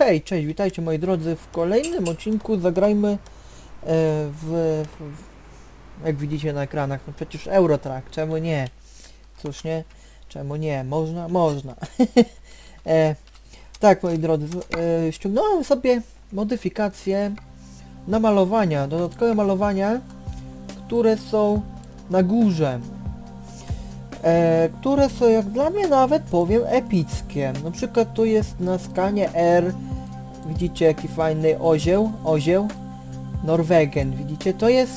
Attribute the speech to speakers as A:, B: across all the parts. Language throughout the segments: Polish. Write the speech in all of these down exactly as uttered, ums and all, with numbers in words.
A: hej, cześć, witajcie moi drodzy w kolejnym odcinku. Zagrajmy e, w, w, jak widzicie na ekranach, no przecież Eurotrack, czemu nie? Cóż nie? Czemu nie? Można? Można. e, tak moi drodzy, e, ściągnąłem sobie modyfikacje na malowania, dodatkowe malowania, które są na górze. E, które są jak dla mnie nawet powiem epickie. Na przykład tu jest na skanie R, widzicie jaki fajny ozieł, ozieł Norwegen, widzicie, to jest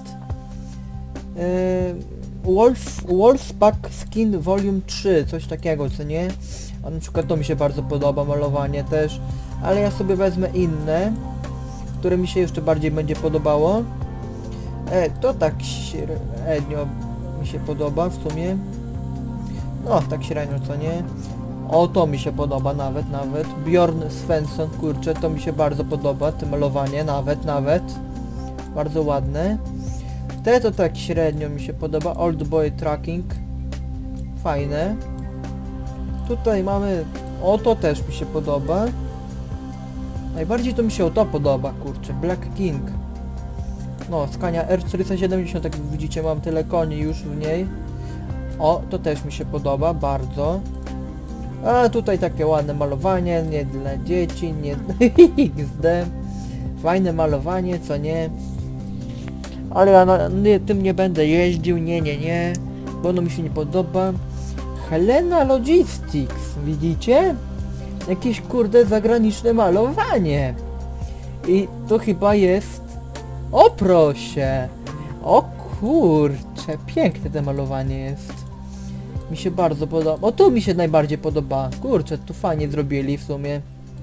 A: e, Wolf, Wolfpack Skin Volume trzy, coś takiego, co nie? A na przykład to mi się bardzo podoba, malowanie też, ale ja sobie wezmę inne, które mi się jeszcze bardziej będzie podobało. E, to tak średnio mi się podoba w sumie. No, tak średnio, co nie? O, to mi się podoba nawet, nawet. Bjorn Svensson, kurczę, to mi się bardzo podoba, to malowanie, nawet, nawet. Bardzo ładne. Te to tak średnio mi się podoba, Old Boy Tracking. Fajne. Tutaj mamy, o, to też mi się podoba. Najbardziej to mi się o to podoba, kurczę, Black King. No, Scania R czterysta siedemdziesiąt, jak widzicie, mam tyle koni już w niej. O, to też mi się podoba, bardzo. A tutaj takie ładne malowanie, nie dla dzieci, nie X D. Fajne malowanie, co nie? Ale ja na, nie, tym nie będę jeździł, nie, nie, nie. Bo ono mi się nie podoba. Helena Logistics, widzicie? Jakieś kurde zagraniczne malowanie. I to chyba jest... O proszę! O kurcze, piękne to malowanie jest. Mi się bardzo podoba. O, to mi się najbardziej podoba. Kurczę, tu fajnie zrobili w sumie.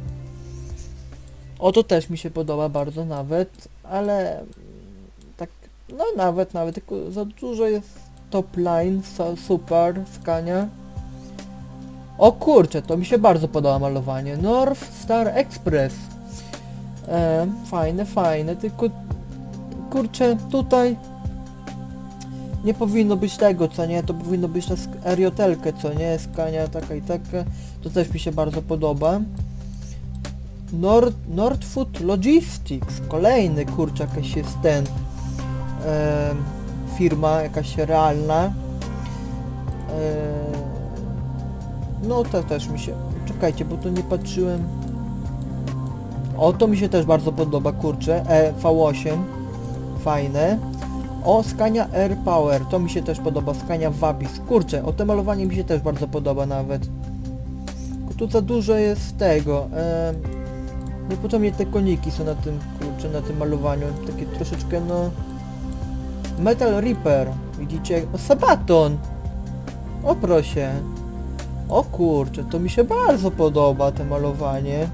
A: O, to też mi się podoba bardzo nawet, ale tak, no nawet, nawet, tylko za dużo jest top line, so, super, Scania. O kurczę, to mi się bardzo podoba malowanie. North Star Express. E, fajne, fajne, tylko kurczę, tutaj nie powinno być tego, co nie, to powinno być na Ariotelkę, co nie, Scania taka i taka, to też mi się bardzo podoba. Nord, Nordfoot Logistics, kolejny, kurczę, jakaś jest ten, e, firma jakaś realna. E, no to też mi się, czekajcie, bo tu nie patrzyłem. O, to mi się też bardzo podoba, kurczę, e, V osiem, fajne. O, Scania R Power, to mi się też podoba, Scania Vabis, kurczę, o, to malowanie mi się też bardzo podoba nawet. Tylko tu za dużo jest tego, e, niepotrzebnie te koniki są na tym, kurczę, na tym malowaniu, takie troszeczkę, no... Metal Reaper, widzicie, o, Sabaton, o proszę, o kurczę, to mi się bardzo podoba, to malowanie.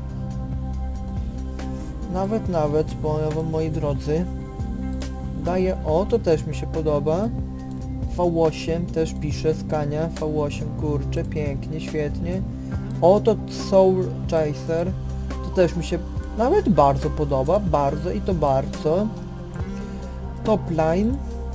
A: Nawet, nawet, powiem wam, moi drodzy. Daje, o, to też mi się podoba. V osiem też pisze, Scania, V osiem, kurczę, pięknie, świetnie. O, to Soul Chaser, to też mi się nawet bardzo podoba, bardzo i to bardzo. Top Line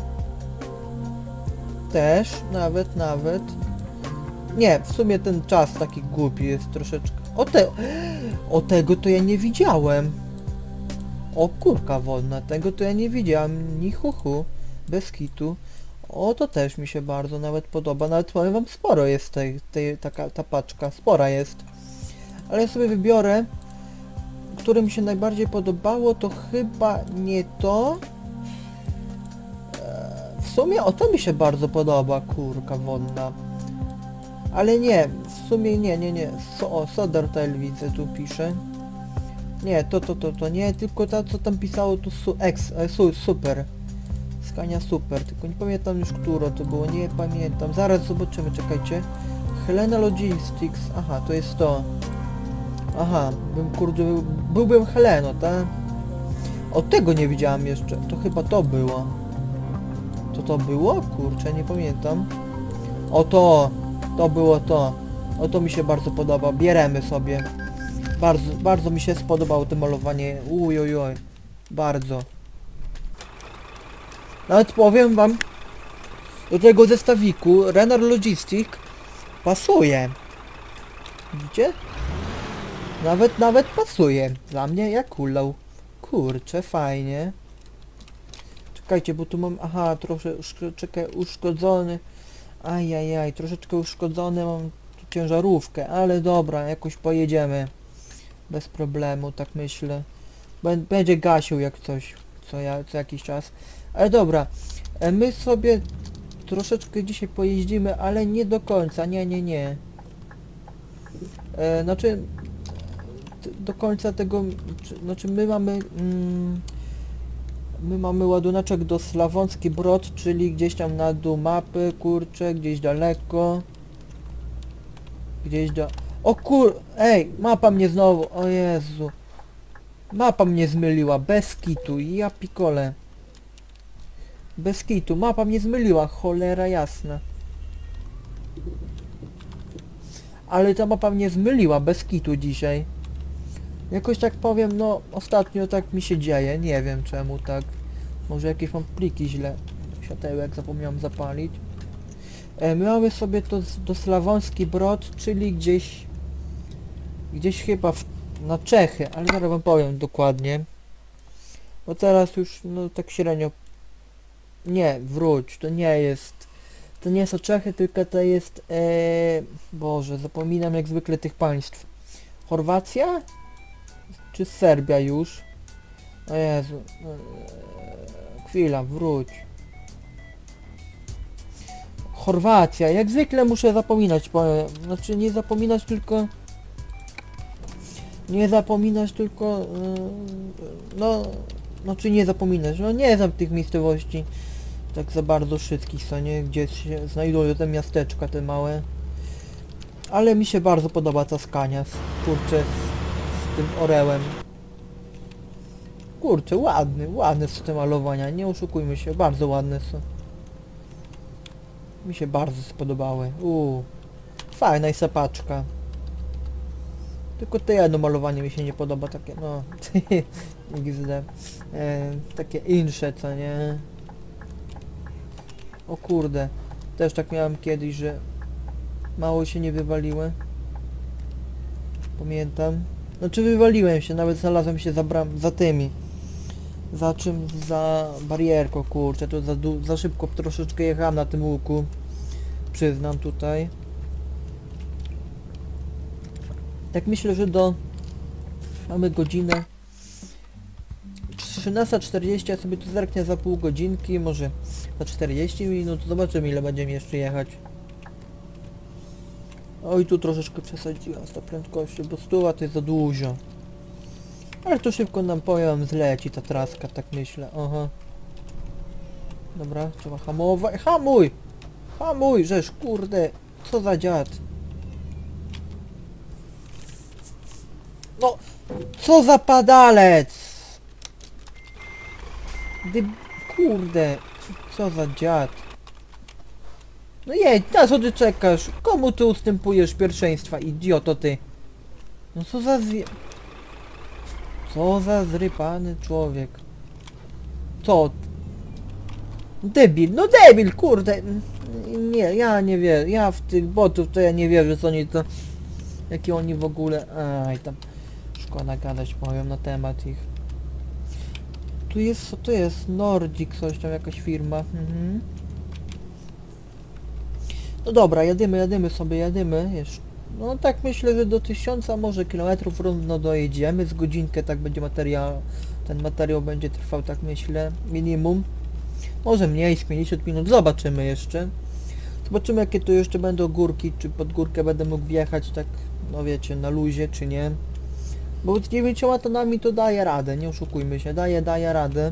A: też, nawet, nawet. Nie, w sumie ten czas taki głupi jest troszeczkę. O, te, o tego to ja nie widziałem. O kurka wodna, tego to ja nie widziałem, ni hu hu, bez kitu. O, to też mi się bardzo nawet podoba, nawet powiem wam, sporo jest tej, tej taka, ta paczka, spora jest. Ale ja sobie wybiorę, które mi się najbardziej podobało, to chyba nie to. Eee, w sumie, o, to mi się bardzo podoba, kurka wodna. Ale nie, w sumie nie, nie, nie, so, o, Sodertail widzę, tu pisze. Nie, to, to, to, to nie, tylko ta, co tam pisało tu su, ex, e, su, super. Scania super, tylko nie pamiętam już, które to było, nie pamiętam. Zaraz zobaczymy, czekajcie. Helena Logistics, aha, to jest to. Aha, bym, kurde, był, byłbym Heleno, tak? Od tego nie widziałam jeszcze, to chyba to było. To to było? Kurczę, nie pamiętam. O to, to było to. O, to mi się bardzo podoba, bierzemy sobie. Bardzo, bardzo mi się spodobało to malowanie, ujojoj, bardzo. Nawet powiem wam, do tego zestawiku Renner Logistic pasuje. Widzicie? Nawet, nawet pasuje. Dla mnie jak kulał. Kurczę, fajnie. Czekajcie, bo tu mam... Aha, troszkę czekaj, uszkodzony. Ajajaj, troszeczkę uszkodzony mam tu ciężarówkę, ale dobra, jakoś pojedziemy. Bez problemu, tak myślę. Bę- Będzie gasił jak coś, co, ja, co jakiś czas. Ale dobra, e, my sobie troszeczkę dzisiaj pojeździmy, ale nie do końca, nie, nie, nie. E, znaczy, t- do końca tego, czy, znaczy my mamy... Mm, My mamy ładunaczek do Sławącki Brod, czyli gdzieś tam na dół mapy, kurczę, gdzieś daleko. Gdzieś do... O kur... Ej, mapa mnie znowu, o Jezu. Mapa mnie zmyliła, bez kitu, ja pikole. Bez kitu, mapa mnie zmyliła, cholera jasna. Ale ta mapa mnie zmyliła, bez kitu dzisiaj. Jakoś tak powiem, no ostatnio tak mi się dzieje, nie wiem czemu tak. Może jakieś mam pliki źle. Światełek zapomniałem zapalić. E, my mamy sobie to z- do Sławącki Brod, czyli gdzieś... Gdzieś chyba w, na Czechy, ale zaraz wam powiem dokładnie. Bo teraz już, no tak średnio... Nie, wróć, to nie jest... To nie są Czechy, tylko to jest... E, Boże, zapominam jak zwykle tych państw. Chorwacja? Czy Serbia już? O Jezu. Eee, chwila, wróć. Chorwacja. Jak zwykle muszę zapominać, powiem. Znaczy nie zapominać, tylko... Nie zapominać, tylko... Yy, no... Znaczy nie zapominać. No nie znam tych miejscowości tak za bardzo wszystkich, co nie? Gdzie się znajdują te miasteczka, te małe. Ale mi się bardzo podoba ta Skania. z- Kurczę, z, z tym orełem. Kurczę, ładny, ładne są te malowania, nie oszukujmy się, bardzo ładne są. Mi się bardzo spodobały. Uuu, fajna jest sapaczka. Tylko to jedno malowanie mi się nie podoba, takie no... X D. E, takie insze, co nie? O kurde, też tak miałem kiedyś, że mało się nie wywaliły. Pamiętam. Znaczy wywaliłem się, nawet znalazłem się za bram, za tymi. Za czym? Za barierką, kurczę, to za, du- za szybko troszeczkę jechałem na tym łuku. Przyznam tutaj. Tak myślę, że do... Mamy godzinę trzynasta czterdzieści, ja sobie tu zerknę za pół godzinki, może za czterdzieści minut, zobaczymy ile będziemy jeszcze jechać. Oj, tu troszeczkę przesadziłem z tą prędkością, bo stuwa to jest za dużo. Ale to szybko nam powiem zleci ta traska, tak myślę, aha. Dobra, trzeba hamować, hamuj! Hamuj, żeż kurde, co za dziad. No, co za padalec! Dy... Kurde, co za dziad. No jedź, na co ty czekasz? Komu ty ustępujesz pierwszeństwa, idioto ty? No co za zje... Co za zrypany człowiek. Co? Debil, no debil, kurde. Nie, ja nie wierzę, ja w tych botów to ja nie wierzę, co oni to... Jakie oni w ogóle... Aj, tam... Szkoda gadać, powiem, na temat ich. Tu jest, co to jest? Nordic, coś tam, jakaś firma. Mhm. No dobra, jadymy, jadymy sobie, jadymy. Jeszcze. No tak myślę, że do tysiąca może kilometrów równo dojedziemy. Z godzinkę tak będzie materiał, ten materiał będzie trwał, tak myślę, minimum. Może mniej, z pięćdziesiąt minut, zobaczymy jeszcze. Zobaczymy jakie tu jeszcze będą górki, czy pod górkę będę mógł wjechać tak, no wiecie, na luzie, czy nie. Bo z dziewięcioma tonami to daje radę, nie oszukujmy się, daje, daje radę.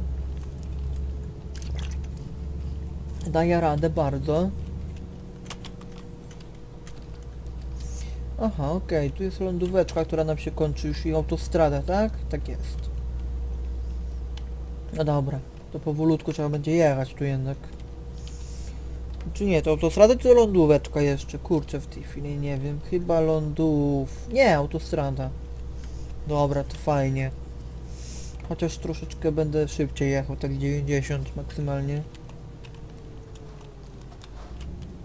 A: Daje radę bardzo. Aha, okej, okay. Tu jest lądóweczka, która nam się kończy już i autostrada, tak? Tak jest. No dobra, to powolutku trzeba będzie jechać tu jednak. Czy nie, to autostrada czy lądóweczka jeszcze? Kurczę, w tej chwili nie wiem, chyba lądów... Nie, autostrada. Dobra, to fajnie. Chociaż troszeczkę będę szybciej jechał, tak dziewięćdziesiąt maksymalnie.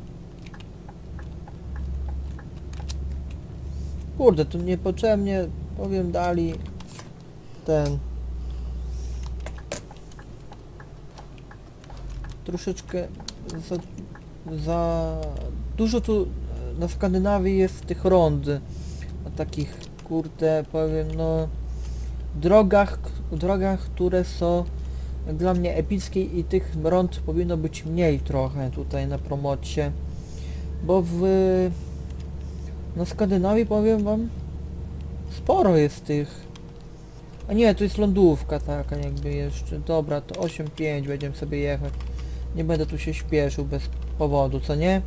A: Kurde, to niepotrzebnie powiem dali ten troszeczkę za, za dużo tu na Skandynawii jest tych rond, na takich kurde powiem no drogach, drogach, które są jak dla mnie epickie i tych rond powinno być mniej trochę tutaj na promocie, bo w na Skandynawii powiem wam sporo jest tych. A nie, to jest lądówka taka jakby jeszcze. Dobra, to osiem pięć będziemy sobie jechać. Nie będę tu się śpieszył bez powodu, co nie?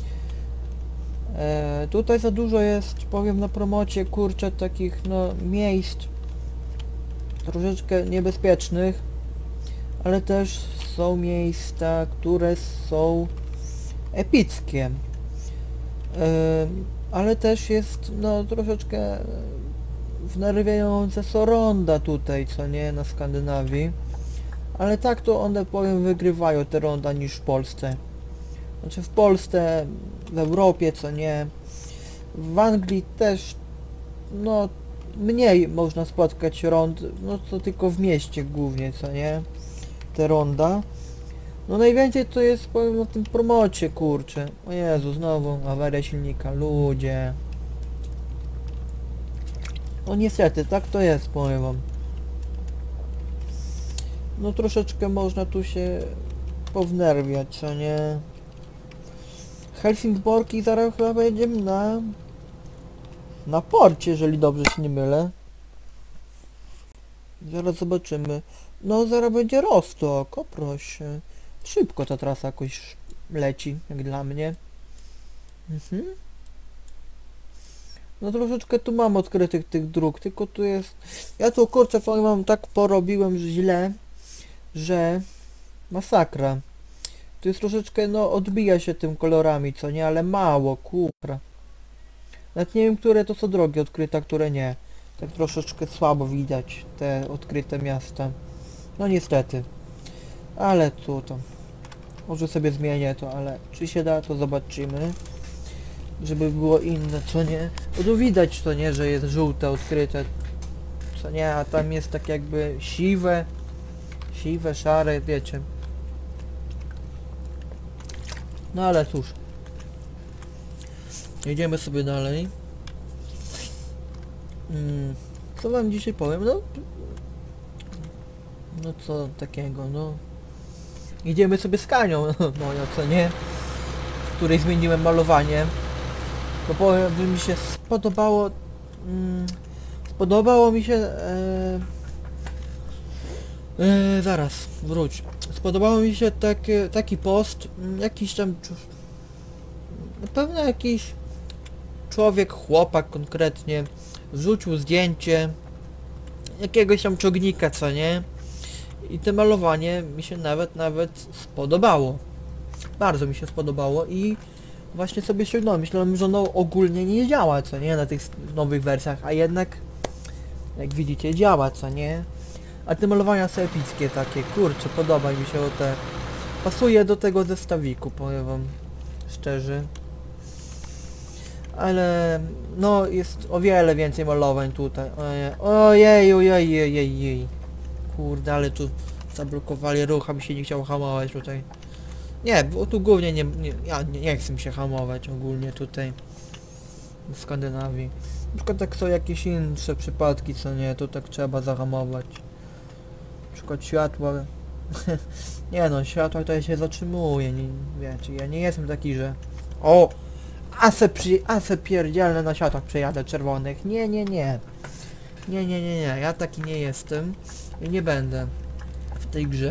A: E, tutaj za dużo jest, powiem na promocie, kurczę, takich no miejsc troszeczkę niebezpiecznych, ale też są miejsca, które są epickie. E, ale też jest no troszeczkę wnerwiające są ronda tutaj, co nie, na Skandynawii. Ale tak to one powiem wygrywają te ronda niż w Polsce. Znaczy w Polsce, w Europie, co nie. W Anglii też no mniej można spotkać rond, no to tylko w mieście głównie, co nie, te ronda. No najwięcej to jest powiem na tym promocie, kurczę. O Jezu, znowu awaria silnika, ludzie. No niestety, tak to jest, powiem wam. No troszeczkę można tu się pownerwiać, co nie. Helsingborg i zaraz chyba będziemy na na porcie, jeżeli dobrze się nie mylę. Zaraz zobaczymy. No zaraz będzie Rostok, o proszę. Szybko ta trasa jakoś leci, jak dla mnie. Mhm. No troszeczkę tu mam odkrytych tych dróg, tylko tu jest... Ja tu kurczę powiem wam, tak porobiłem źle, że masakra. Tu jest troszeczkę, no odbija się tym kolorami, co nie, ale mało, kurwa. Nawet nie wiem, które to są drogi odkryte, a które nie. Tak troszeczkę słabo widać te odkryte miasta. No niestety. Ale tu to. Może sobie zmienię to, ale czy się da, to zobaczymy. Żeby było inne, co nie. Bo tu widać, co nie, że jest żółte odkryte. Co nie, a tam jest tak jakby siwe. Siwe, szare, wiecie. No ale cóż. Jedziemy sobie dalej. Hmm, co wam dzisiaj powiem? No, no co takiego, no. Idziemy sobie z Kanią, moja, co nie? W której zmieniłem malowanie. Bo powiem, że mi się spodobało... Mm, spodobało mi się... E, e, zaraz, wróć. Spodobało mi się taki, taki post, jakiś tam... Na pewno jakiś człowiek, chłopak konkretnie, wrzucił zdjęcie jakiegoś tam ciągnika, co nie? I to malowanie mi się nawet, nawet spodobało. Bardzo mi się spodobało i właśnie sobie ściągnąłem. Myślałem, że ono ogólnie nie działa, co nie? Na tych nowych wersjach, a jednak jak widzicie działa, co nie? A te malowania są epickie takie, kurczę, podoba mi się o te... Pasuje do tego zestawiku, powiem wam szczerze. Ale no jest o wiele więcej malowań tutaj. Ojej, ojej, ojej, ojej. Kurde, ale tu zablokowali ruch, a mi się nie chciało hamować tutaj. Nie, bo tu głównie nie, nie, ja nie, nie chcę mi się hamować ogólnie tutaj w Skandynawii. Na przykład tak są jakieś inne przypadki, co nie, to tak trzeba zahamować. Na przykład światła. Nie no, światła to ja się zatrzymuję, nie, wiecie, ja nie jestem taki, że o! A se, przy, a se pierdzielne na światłach przejadę czerwonych. Nie, nie, nie. Nie, nie, nie, nie. Ja taki nie jestem. I nie będę w tej grze.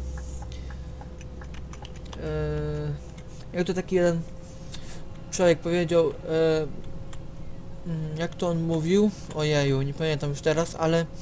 A: Eee, jak to taki jeden człowiek powiedział, eee, jak to on mówił? Ojeju, nie pamiętam już teraz, ale... Eee,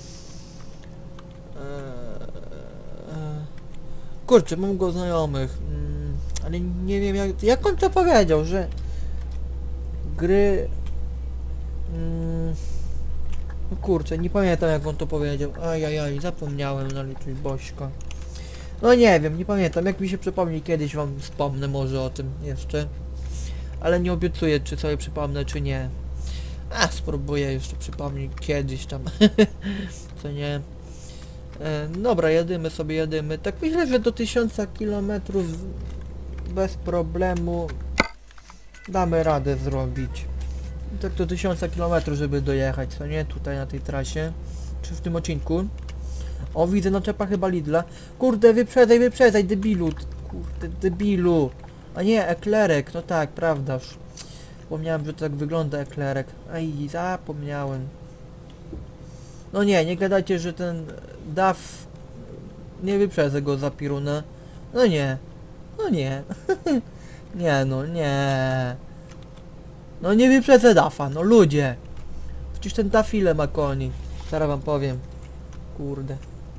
A: kurczę, mam go znajomych. Mm, ale nie wiem jak... Jak on to powiedział, że... Gry... Mm, no kurczę, nie pamiętam jak on to powiedział. Ajajaj, zapomniałem naliczyć Bośko. No nie wiem, nie pamiętam. Jak mi się przypomni kiedyś wam wspomnę może o tym jeszcze. Ale nie obiecuję czy sobie przypomnę czy nie. A, spróbuję jeszcze przypomnieć kiedyś tam. Co nie? E, dobra, jedymy sobie, jedymy. Tak myślę, że do tysiąca kilometrów bez problemu damy radę zrobić. Tak do tysiąca kilometrów, żeby dojechać, co nie? Tutaj na tej trasie. Czy w tym odcinku. O, widzę naczepa chyba Lidla. Kurde, wyprzedzaj, wyprzedzaj, debilu. Kurde, debilu. A nie, eklerek, no tak, prawda. Już zapomniałem, że to tak wygląda eklerek. Aj, zapomniałem. No nie, nie gadajcie, że ten D A F nie wyprzedzę go za pirunę. No nie. No nie. Nie no, nie. No nie wyprzedzę D A F a, no ludzie. Przecież ten D A F ile ma koni? Zaraz wam powiem. Kurde.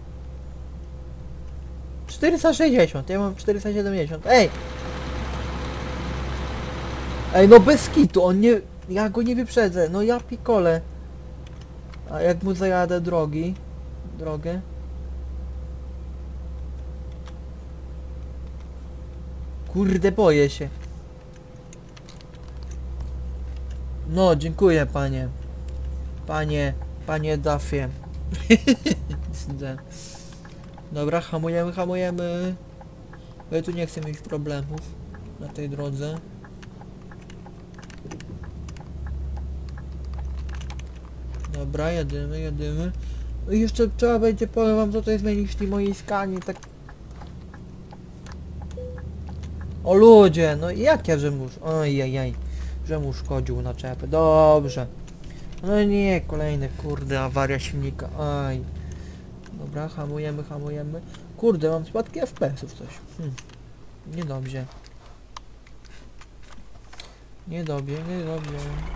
A: czterysta sześćdziesiąt, ja mam czterysta siedemdziesiąt. Ej! Ej, no bez kitu, on nie... Ja go nie wyprzedzę, no ja pikole. A jak mu zajadę drogi? Drogę? Kurde, boję się. No, dziękuję panie. Panie, panie Dafie. Dobra, hamujemy, hamujemy. Bo ja tu nie chcę mieć problemów na tej drodze. Dobra, jedymy, jedymy. No i jeszcze trzeba będzie, powiem wam, co to jest zmienić w tej mojej skanie, tak... O ludzie, no i jak ja, że mu... Ojej, że mu szkodził naczepę, dobrze. No nie, kolejne, kurde, awaria silnika, aj. Dobra, hamujemy, hamujemy. Kurde, mam spadki F P S ów coś. Hm. Niedobrze. Niedobrze, niedobrze.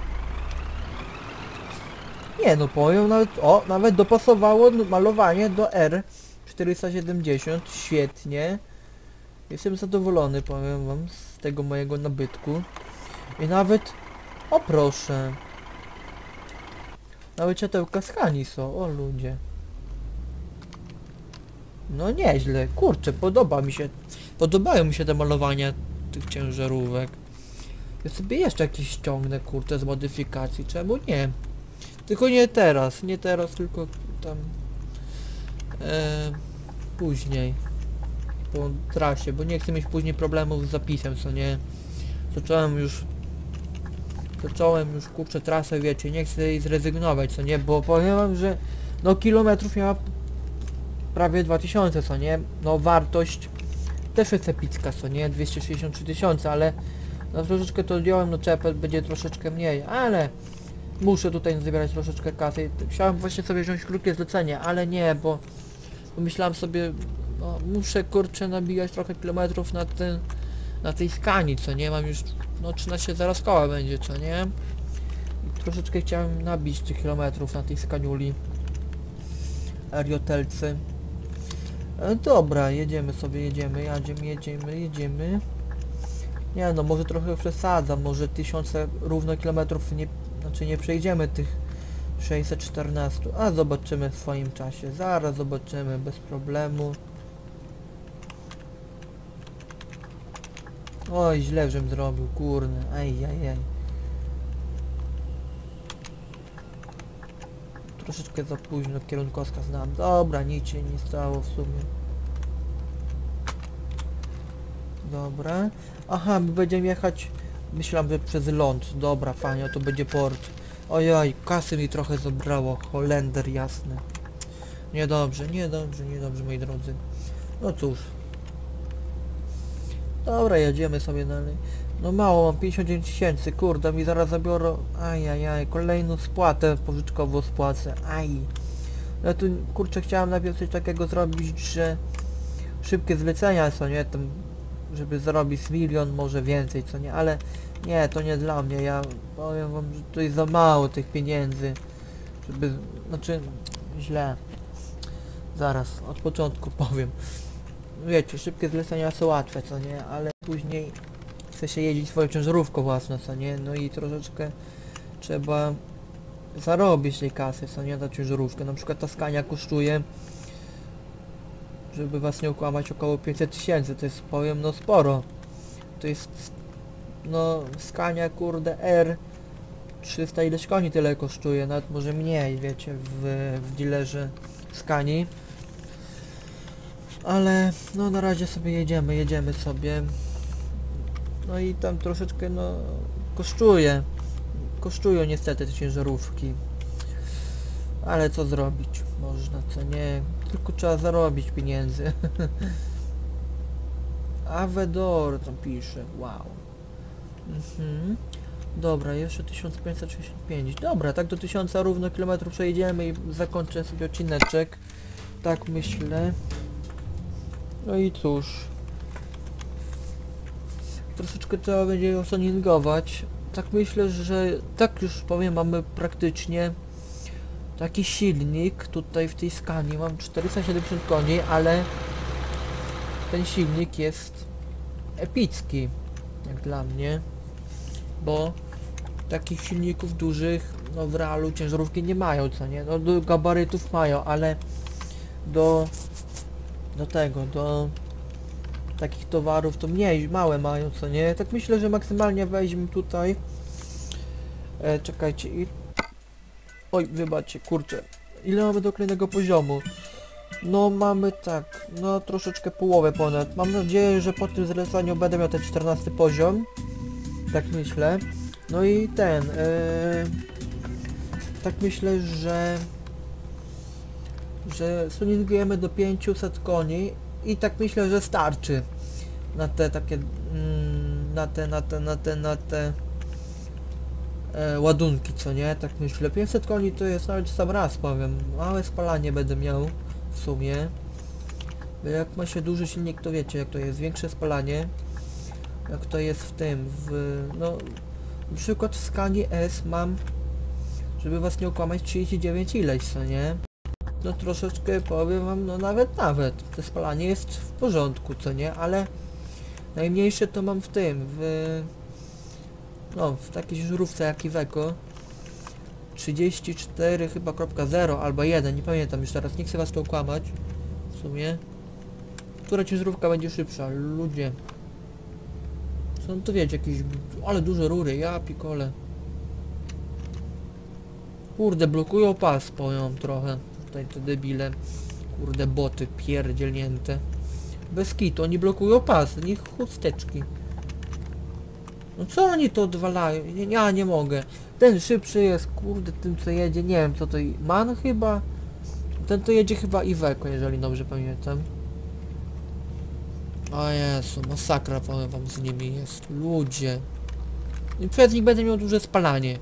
A: Nie no, powiem nawet, o, nawet dopasowało malowanie do R czterysta siedemdziesiąt, świetnie. Jestem zadowolony, powiem wam, z tego mojego nabytku. I nawet, o proszę. Nawet światełka z Hani są, o ludzie. No nieźle, kurczę, podoba mi się, podobają mi się te malowania tych ciężarówek. Ja sobie jeszcze jakieś ściągnę, kurczę, z modyfikacji, czemu nie? Tylko nie teraz, nie teraz, tylko tam e, później po trasie, bo nie chcę mieć później problemów z zapisem, co nie? Zacząłem już zacząłem już kurczę trasę, wiecie, nie chcę jej zrezygnować, co nie? Bo powiem wam, że no kilometrów miała prawie dwa tysiące, co nie? No wartość też jest epicka, co nie? dwieście sześćdziesiąt trzy tysiące, ale no troszeczkę to odjąłem, no czepel będzie troszeczkę mniej, ale muszę tutaj zabierać troszeczkę kasy. Chciałem właśnie sobie wziąć krótkie zlecenie, ale nie, bo myślałem sobie, no muszę kurczę nabijać trochę kilometrów na ten, na tej skani, co nie? Mam już, no trzynaście zaraz koła będzie, co nie? I troszeczkę chciałem nabić tych kilometrów na tej skaniuli Ariotelcy. E, dobra, jedziemy sobie, jedziemy, jedziemy, jedziemy, jedziemy. Nie no, może trochę przesadzam, może tysiące równo kilometrów nie, znaczy nie przejdziemy tych sześćset czternaście, a zobaczymy w swoim czasie, zaraz zobaczymy, bez problemu. Oj, źle żem zrobił, kurny, aj, aj, aj. Troszeczkę za późno kierunkowskaz dam, dobra, nic się nie stało w sumie. Dobra. Aha, my będziemy jechać... Myślałem, że przez ląd. Dobra, fajnie, to będzie port. Ojoj, kasy mi trochę zabrało. Holender jasny. Niedobrze, niedobrze, niedobrze, moi drodzy. No cóż. Dobra, jedziemy sobie dalej. No mało, mam pięćdziesiąt dziewięć tysięcy, kurde, mi zaraz zabiorą... Ajajaj, kolejną spłatę pożyczkową spłacę. Aj. Ja tu, kurczę, chciałem najpierw coś takiego zrobić, że... Szybkie zlecenia, co nie? Tam... żeby zarobić milion, może więcej, co nie, ale nie, to nie dla mnie, ja powiem wam, że to jest za mało tych pieniędzy, żeby, znaczy, źle, zaraz, od początku powiem, wiecie, szybkie zlecenia są łatwe, co nie, ale później chce się jeździć swoją ciężarówką własną, co nie, no i troszeczkę trzeba zarobić tej kasy, co nie, za ciężarówkę, na przykład ta Scania kosztuje, żeby was nie okłamać, około pięćset tysięcy, to jest, powiem, no sporo. To jest, no, Scania, kurde, R trzysta ileś koni tyle kosztuje, nawet może mniej, wiecie, w, w dealerze Scanii. Ale no na razie sobie jedziemy, jedziemy sobie. No i tam troszeczkę no kosztuje. Kosztują niestety te ciężarówki. Ale co zrobić? Można, co nie? Tylko trzeba zarobić pieniędzy. Avedor tam pisze, wow. Mhm. Dobra, jeszcze tysiąc pięćset sześćdziesiąt pięć. Dobra, tak do tysiąca równo kilometrów przejedziemy i zakończę sobie odcineczek. Tak myślę. No i cóż. Troszeczkę trzeba będzie osoningować. Tak myślę, że tak już powiem, mamy praktycznie taki silnik tutaj w tej Scanii. Mam czterysta siedemdziesiąt koni, ale ten silnik jest epicki, jak dla mnie, bo takich silników dużych no w realu ciężarówki nie mają, co nie? No do gabarytów mają, ale do do tego, do takich towarów to mniej, małe mają, co nie? Tak myślę, że maksymalnie weźmy tutaj e, czekajcie i oj, wybaczcie, kurczę, ile mamy do kolejnego poziomu? No mamy tak, no troszeczkę połowę ponad. Mam nadzieję, że po tym zleceniu będę miał ten czternasty poziom. Tak myślę. No i ten, yy, tak myślę, że że tuningujemy do pięciuset koni i tak myślę, że starczy na te takie, mm, na te, na te, na te, na te e, ładunki, co nie? Tak myślę. pięćset koni to jest nawet sam raz, powiem. Małe spalanie będę miał w sumie. Bo jak ma się duży silnik, to wiecie jak to jest, większe spalanie. Jak to jest w tym, w, no na przykład w Scanii S mam, żeby was nie okłamać, trzydzieści dziewięć ileś, co nie? No troszeczkę powiem wam, no nawet nawet, to spalanie jest w porządku, co nie? Ale najmniejsze to mam w tym, w, no w takiej żurówce jak Iveco. trzydzieści cztery chyba kropka zero albo jeden, nie pamiętam już teraz, nie chcę was to okłamać w sumie. Która ciężarówka będzie szybsza? Ludzie. Są to wiecie, jakieś, ale duże rury, ja pikole. Kurde, blokują pas, powiem trochę. Tutaj te debile. Kurde, boty pierdzielnięte. Bez kitu, oni blokują pas, niech chusteczki. No co oni to odwalają? Nie, ja nie mogę. Ten szybszy jest, kurde, tym co jedzie, nie wiem co to... Man chyba? Ten to jedzie chyba Iveco, jeżeli dobrze pamiętam. O Jezu, masakra powiem wam z nimi jest. Ludzie. I przez nich będę miał duże spalanie.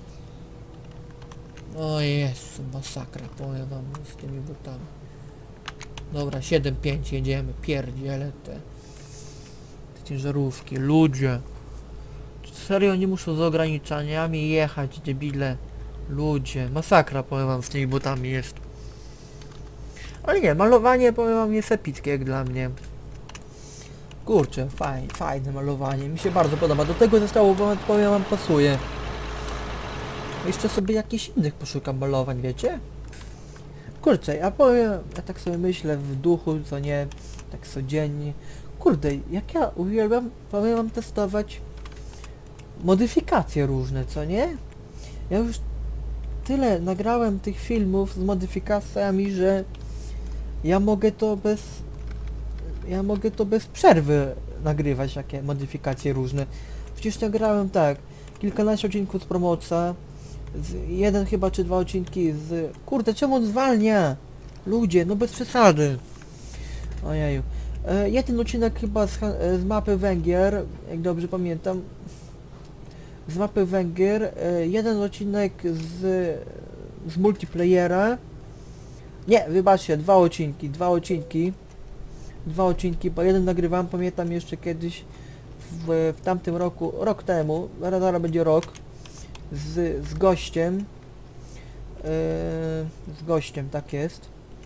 A: O Jezu, masakra powiem wam z tymi butami. Dobra, siedem pięć jedziemy, pierdziele te, te ciężarówki, ludzie. Serio nie muszą z ograniczeniami jechać, debile. Ludzie, masakra powiem wam z tymi butami jest. Ale nie, malowanie powiem wam jest epickie jak dla mnie. Kurczę, fajne, fajne malowanie, mi się bardzo podoba. Do tego zestawu powiem wam pasuje. Jeszcze sobie jakichś innych poszukam malowań, wiecie? Kurczę, ja powiem, ja tak sobie myślę w duchu, co nie, tak codziennie. Kurde, jak ja uwielbiam, powiem wam testować modyfikacje różne, co nie? Ja już tyle nagrałem tych filmów z modyfikacjami, że ja mogę to bez... Ja mogę to bez przerwy nagrywać, jakie modyfikacje różne. Przecież nagrałem tak, kilkanaście odcinków z Promoca, z jeden chyba czy dwa odcinki z... Kurde, czemu on zwalnia? Ludzie, no bez przesady. Ojeju. E, jeden odcinek chyba z, z mapy Węgier, jak dobrze pamiętam. Z mapy Węgier. E, jeden odcinek z, z multiplayera. Nie, wybaczcie, dwa odcinki, dwa odcinki. Dwa odcinki, bo jeden nagrywałem, pamiętam jeszcze kiedyś w, w tamtym roku, rok temu, zaraz, zaraz będzie rok, z, z gościem, yy, z gościem, tak jest.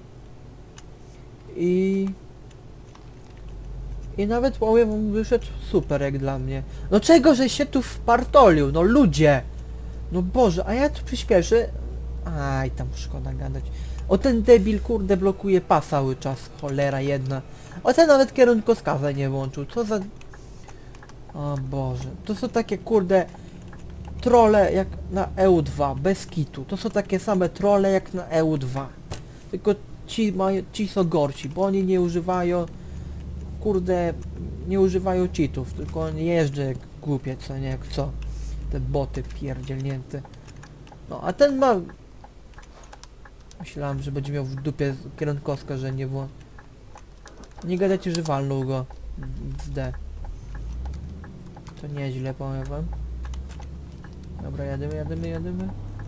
A: I i nawet powiem, wyszedł super jak dla mnie. No czego, że się tu wpartolił, no ludzie! No Boże, a ja tu przyspieszę. Aj, tam szkoda gadać. O ten debil kurde blokuje pas cały czas, cholera jedna. O ten nawet kierunkowskaza nie włączył, co za... O Boże, to są takie kurde... trolle jak na E U dwa, bez kitu. To są takie same trolle jak na E U dwa. Tylko ci mają, ci są gorsi, bo oni nie używają, kurde, nie używają cheatów, tylko on jeżdżą jak głupiec, co nie, jak co. Te boty pierdzielnięte. No, a ten ma... Myślałem, że będzie miał w dupie kierunkowska, że nie było. Nie gadajcie, że walnął go. Z D. To nieźle, powiem wam. Dobra, jadymy, jadymy, jadymy.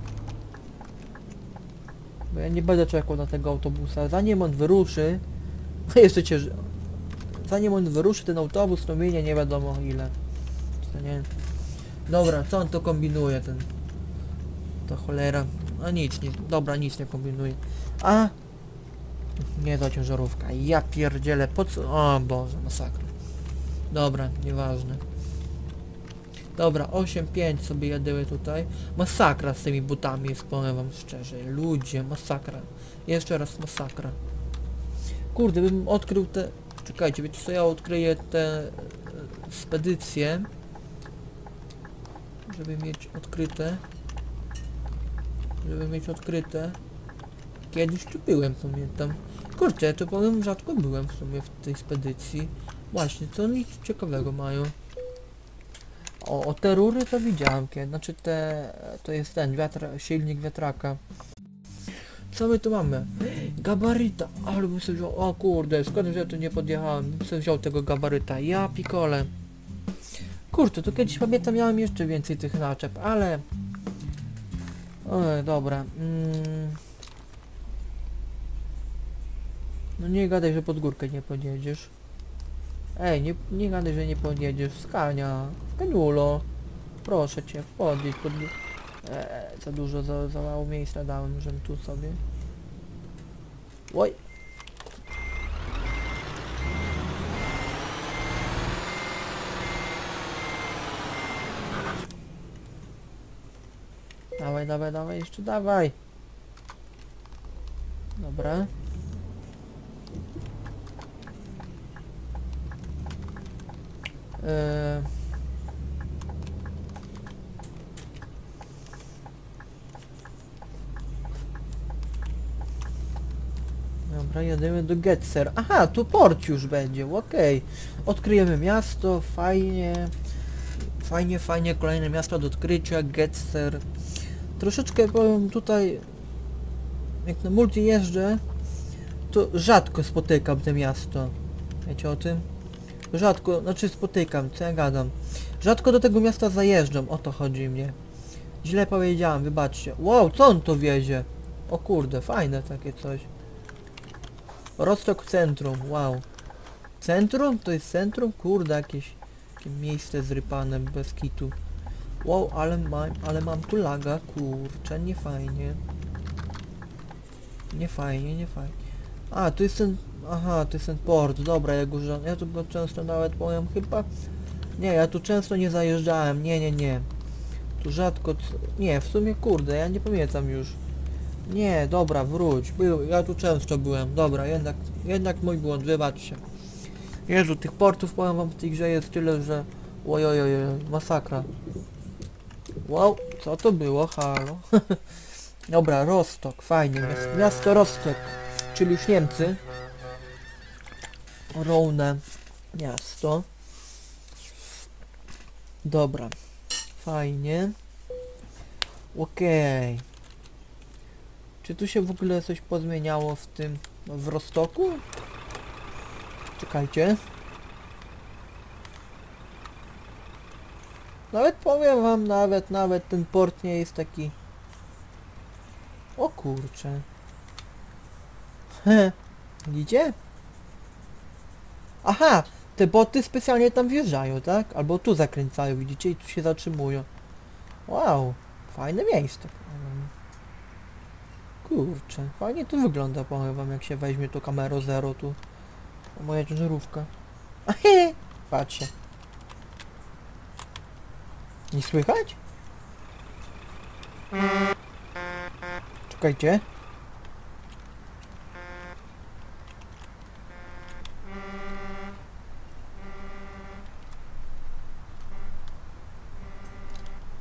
A: Bo ja nie będę czekał na tego autobusa. Zanim on wyruszy... Jeszcze cię... Zanim on wyruszy ten autobus, to minie nie wiadomo ile. To nie... Dobra, co on to kombinuje, ten... To cholera. A nic, nie... Dobra, nic nie kombinuje. A... Nie, to ciężarówka. Ja pierdzielę, po co... O Boże, masakra. Dobra, nieważne. Dobra, osiem pięć sobie jadyły tutaj. Masakra z tymi butami jest, powiem wam szczerze. Ludzie, masakra. Jeszcze raz masakra. Kurde, bym odkrył te... Czekajcie, wiecie co, ja odkryję te e, spedycje. Żeby mieć odkryte. Żeby mieć odkryte. Kiedyś tu byłem, pamiętam. Kurczę, ja to powiem, rzadko byłem w sumie w tej spedycji. Właśnie, co oni ciekawego mają? O, o te rury to widziałem kiedy, znaczy te... to jest ten, wiatr, silnik wiatraka. Co my tu mamy? Gabaryta, ale bym sobie wziął, o kurde, skąd że ja tu nie podjechałem, bym sobie wziął tego gabaryta, ja pikole. Kurczę, to kiedyś pamiętam, miałem jeszcze więcej tych naczep, ale... Oj, dobra. Mm. No nie gadaj, że pod górkę nie podjedziesz. Ej, nie, nie gadaj, że nie podjedziesz. Skania. Skaniulo. Proszę cię, podjedź pod... Eee, za dużo, za, za mało miejsca dałem, żebym tu sobie... Oj! Dawaj, dawaj, dawaj, jeszcze dawaj! Dobra. Eee... Dobra, jedziemy do Getzer. Aha, tu port już będzie, okej. Okay. Odkryjemy miasto, fajnie. Fajnie, fajnie, kolejne miasto do odkrycia, Getzer. Troszeczkę powiem tutaj, jak na multi jeżdżę, to rzadko spotykam to miasto. Wiecie o tym? Rzadko, znaczy spotykam, co ja gadam. Rzadko do tego miasta zajeżdżam, o to chodzi mnie. Źle powiedziałem, wybaczcie. Wow, co on to wiezie? O kurde, fajne takie coś. Rostok centrum, wow. Centrum? To jest centrum? Kurde, jakieś, jakieś miejsce zrypane bez kitu. Wow, ale mam, ale mam tu laga, kurczę, nie fajnie. Nie fajnie, nie fajnie. A, tu jest ten... Aha, to jest ten port, dobra, ja go... Ja tu go często nawet powiem chyba... Nie, ja tu często nie zajeżdżałem, nie, nie, nie. Tu rzadko... Nie, w sumie kurde, ja nie pamiętam już. Nie, dobra, wróć, był, ja tu często byłem, dobra, jednak, jednak mój błąd, wybaczcie. Jezu, tych portów powiem wam w tej grze jest tyle, że... Ojojoj, masakra. Wow, co to było? Halo. Dobra, Rostok, fajnie, miasto, miasto Rostok, czyli już Niemcy. Roune miasto. Dobra, fajnie. Okej. Okay. Czy tu się w ogóle coś pozmieniało w tym, w Rostoku? Czekajcie. Nawet powiem wam, nawet, nawet ten port nie jest taki... O kurcze. He, widzicie? Aha, te boty specjalnie tam wjeżdżają, tak? Albo tu zakręcają, widzicie? I tu się zatrzymują. Wow, fajne miejsce. Kurczę, fajnie to wygląda, powiem wam, jak się weźmie to Camaro Zero tu. O, moja ciężarówka. Ahe, patrzcie. Nie słychać? Czekajcie.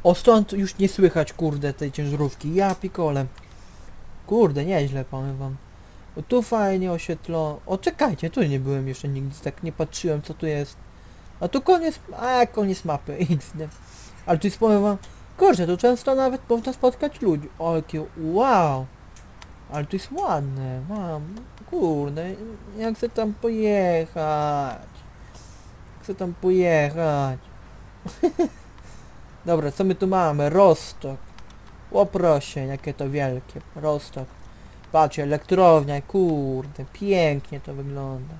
A: O, stąd już nie słychać, kurde, tej ciężarówki. Ja pikole. Kurde, nieźle, powiem wam. O, tu fajnie oświetlono. O, czekajcie, tu nie byłem jeszcze nigdy, tak nie patrzyłem, co tu jest. A tu koniec, a koniec mapy, X D. Ale tu jest, powiem wam, kurczę, tu często nawet można spotkać ludzi. O, jakie, wow. Ale tu jest ładne, mam, kurde, jak chcę tam pojechać. Chcę tam pojechać. Dobra, co my tu mamy? Rostok. O proszę, jakie to wielkie. Rostok. Patrzcie, elektrownia, kurde, pięknie to wygląda.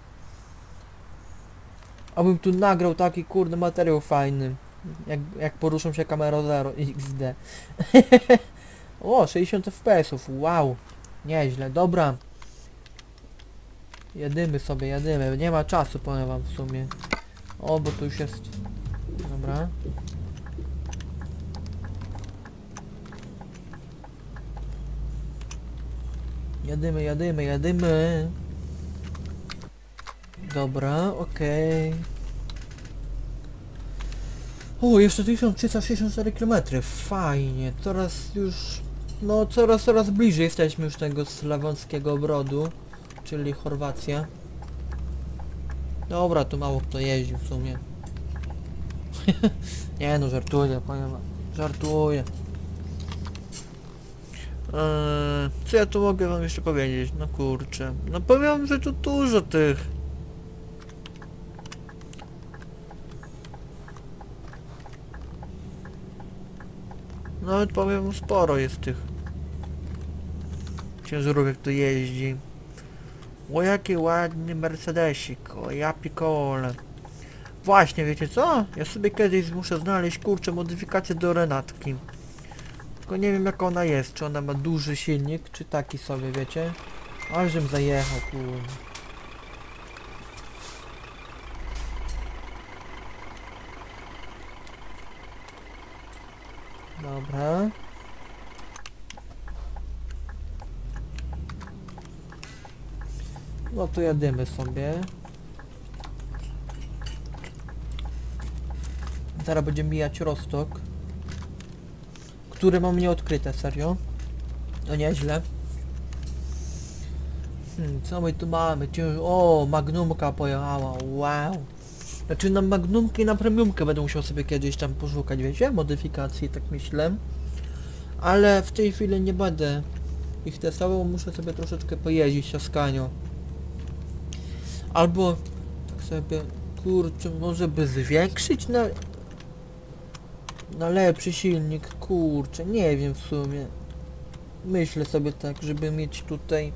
A: Abym tu nagrał taki, kurde, materiał fajny. Jak, jak poruszą się kamera zero X D. O, sześćdziesiąt F P S ów, wow. Nieźle, dobra. Jedymy sobie, jedymy. Nie ma czasu, powiem wam w sumie. O, bo tu już jest... Dobra. Jadymy, jadymy, jadymy. Dobra, okej. Okay. O, jeszcze tysiąc trzysta sześćdziesiąt cztery kilometry. Fajnie. Coraz już... No, coraz, coraz bliżej jesteśmy już tego Slavonskiego Brodu. Czyli Chorwacja. Dobra, tu mało kto jeździł w sumie. Nie no, żartuję, powiem wam. Żartuję. Eee, co ja tu mogę wam jeszcze powiedzieć? No kurczę. No powiem, że tu dużo tych. Nawet powiem, sporo jest tych ciężarówek tu jeździ. O, jaki ładny Mercedesik. O, ja pikole. Właśnie, wiecie co? Ja sobie kiedyś muszę znaleźć, kurczę, modyfikację do Renatki. Tylko nie wiem, jaka ona jest. Czy ona ma duży silnik, czy taki sobie, wiecie? Ale żebym zajechał, kurde. Dobra. No to jadymy sobie. Zaraz będziemy mijać Rostok, który mam nieodkryte, serio. No nieźle. Hmm, co my tu mamy? Cięż... O, Magnumka pojechała, wow. Znaczy na Magnumkę i na Premiumkę będę musiał sobie kiedyś tam poszukać, wiecie? Modyfikacji, tak myślę. Ale w tej chwili nie będę ich testował, muszę sobie troszeczkę pojeździć Ascanio. Albo tak sobie, kurczę, może by zwiększyć na... na lepszy silnik, kurczę, nie wiem w sumie. Myślę sobie tak, żeby mieć tutaj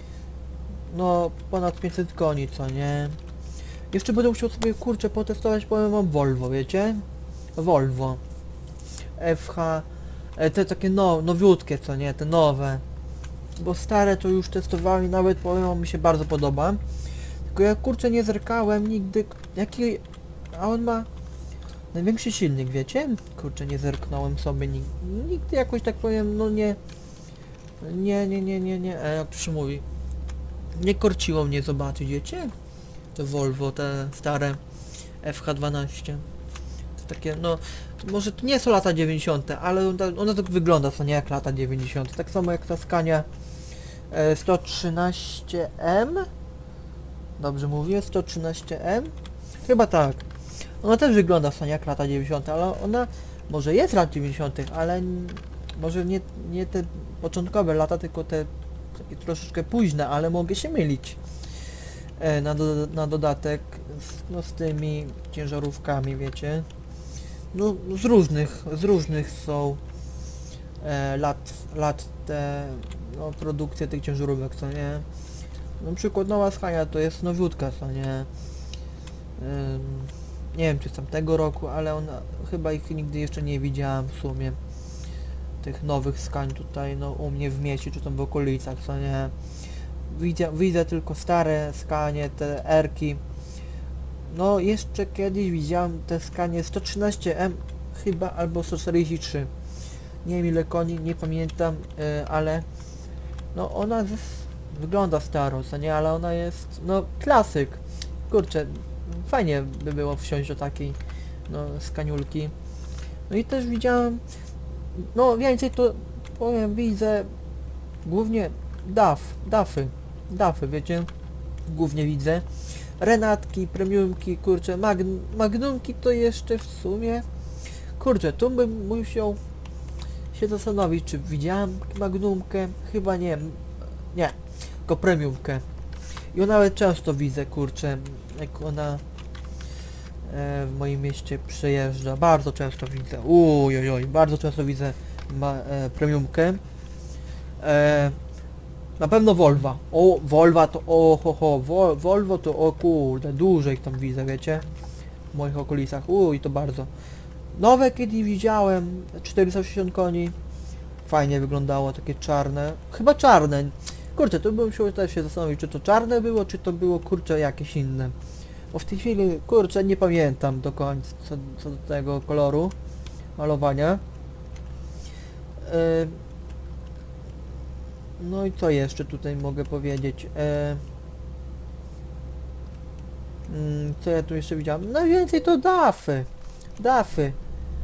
A: no ponad pięćset koni, co nie? Jeszcze będę musiał sobie, kurczę, potestować, powiem wam, Volvo, wiecie? Volvo F H, e, te takie no, nowiutkie, co nie, te nowe. Bo stare to już testowali, nawet powiem wam, mi się bardzo podoba. Tylko ja, kurczę, nie zerkałem nigdy, jaki... a on ma największy silnik, wiecie? Kurczę, nie zerknąłem sobie nigdy, nigdy jakoś, tak powiem, no nie... Nie, nie, nie, nie, nie, e, jak to się mówi? Nie korciło mnie zobaczyć, wiecie? Te Volvo, te stare F H dwanaście. To takie, no... Może to nie są lata dziewięćdziesiąte, ale ona, ona tak wygląda, co nie jak lata dziewięćdziesiąte. Tak samo jak ta Scania e, sto trzynaście M. Dobrze mówię? sto trzynaście M? Chyba tak. Ona też wygląda co nie jak lata dziewięćdziesiąte, ale ona może jest lat dziewięćdziesiątych, ale n- może nie, nie te początkowe lata, tylko te takie troszeczkę późne, ale mogę się mylić. E, na, do, na dodatek z, no, z tymi ciężarówkami, wiecie. No z różnych, z różnych są e, lat, lat te no, produkcje tych ciężarówek, co nie. Na przykład nowa Scania to jest nowiutka, co nie. Ym, nie wiem czy z tamtego roku, ale ona chyba ich nigdy jeszcze nie widziałam w sumie. Tych nowych Scań tutaj, no u mnie w mieście, czy tam w okolicach, co nie. Widzę, widzę tylko stare Scanie, te R-ki. No jeszcze kiedyś widziałem te Scanie sto trzynaście M chyba, albo sto czterdzieści trzy. Nie wiem ile koni, nie pamiętam, yy, ale no ona z, wygląda staro, co nie, ale ona jest no klasyk. Kurczę, fajnie by było wsiąść do takiej no skaniulki. No i też widziałem, no więcej to powiem, widzę głównie daf, dafy, dafy, wiecie, głównie widzę. Renatki, premiumki, kurczę, mag, magnumki to jeszcze w sumie, kurczę, tu bym musiał się zastanowić, czy widziałem magnumkę, chyba nie, nie, tylko premiumkę. I ją nawet często widzę, kurczę, jak ona e, w moim mieście przejeżdża, bardzo często widzę, uj, uj, uj, bardzo często widzę ma, e, premiumkę. E, na pewno Volva, o, Volva to, o, ho, ho, Vol, Volvo to, o kurde, dużo ich tam widzę, wiecie, w moich okolicach, uj, to bardzo. Nowe kiedyś widziałem, czterysta sześćdziesiąt koni, fajnie wyglądało, takie czarne, chyba czarne, kurczę, tu bym się też się zastanowić, czy to czarne było, czy to było, kurczę, jakieś inne, bo w tej chwili, kurczę, nie pamiętam do końca, co, co do tego koloru malowania. Yy, no i co jeszcze tutaj mogę powiedzieć, yy, yy, co ja tu jeszcze widziałem, no więcej to dafy, dafy,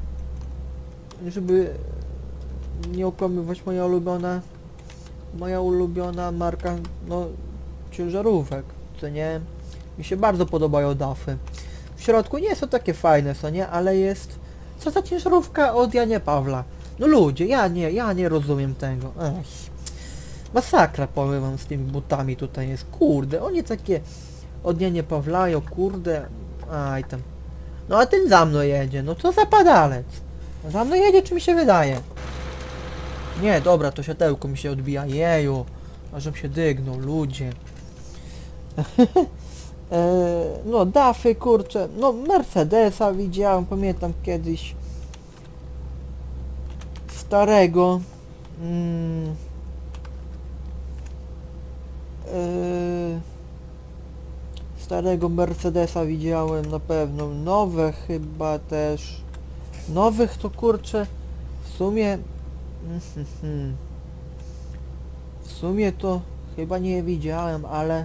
A: żeby nie okłamywać, moja ulubiona moja ulubiona marka, no, ciężarówek, co nie, mi się bardzo podobają dafy. W środku nie są takie fajne, co nie, ale jest, co za ciężarówka od Janie Pawla. No ludzie, ja nie, ja nie rozumiem tego. Ech. Masakra, powiem wam, z tymi butami tutaj jest, kurde, oni takie od Janie Pawlają, kurde, aj tam. No a ten za mną jedzie, no co za padalec. Za mną jedzie, czy mi się wydaje? Nie, dobra, to światełko mi się odbija, jeju, ażem się dygnął, ludzie. e, no, dafy, kurczę, no Mercedesa widziałem, pamiętam kiedyś starego. Mm, e, starego Mercedesa widziałem na pewno, nowe chyba też. Nowych to kurczę, w sumie w sumie to chyba nie widziałem, ale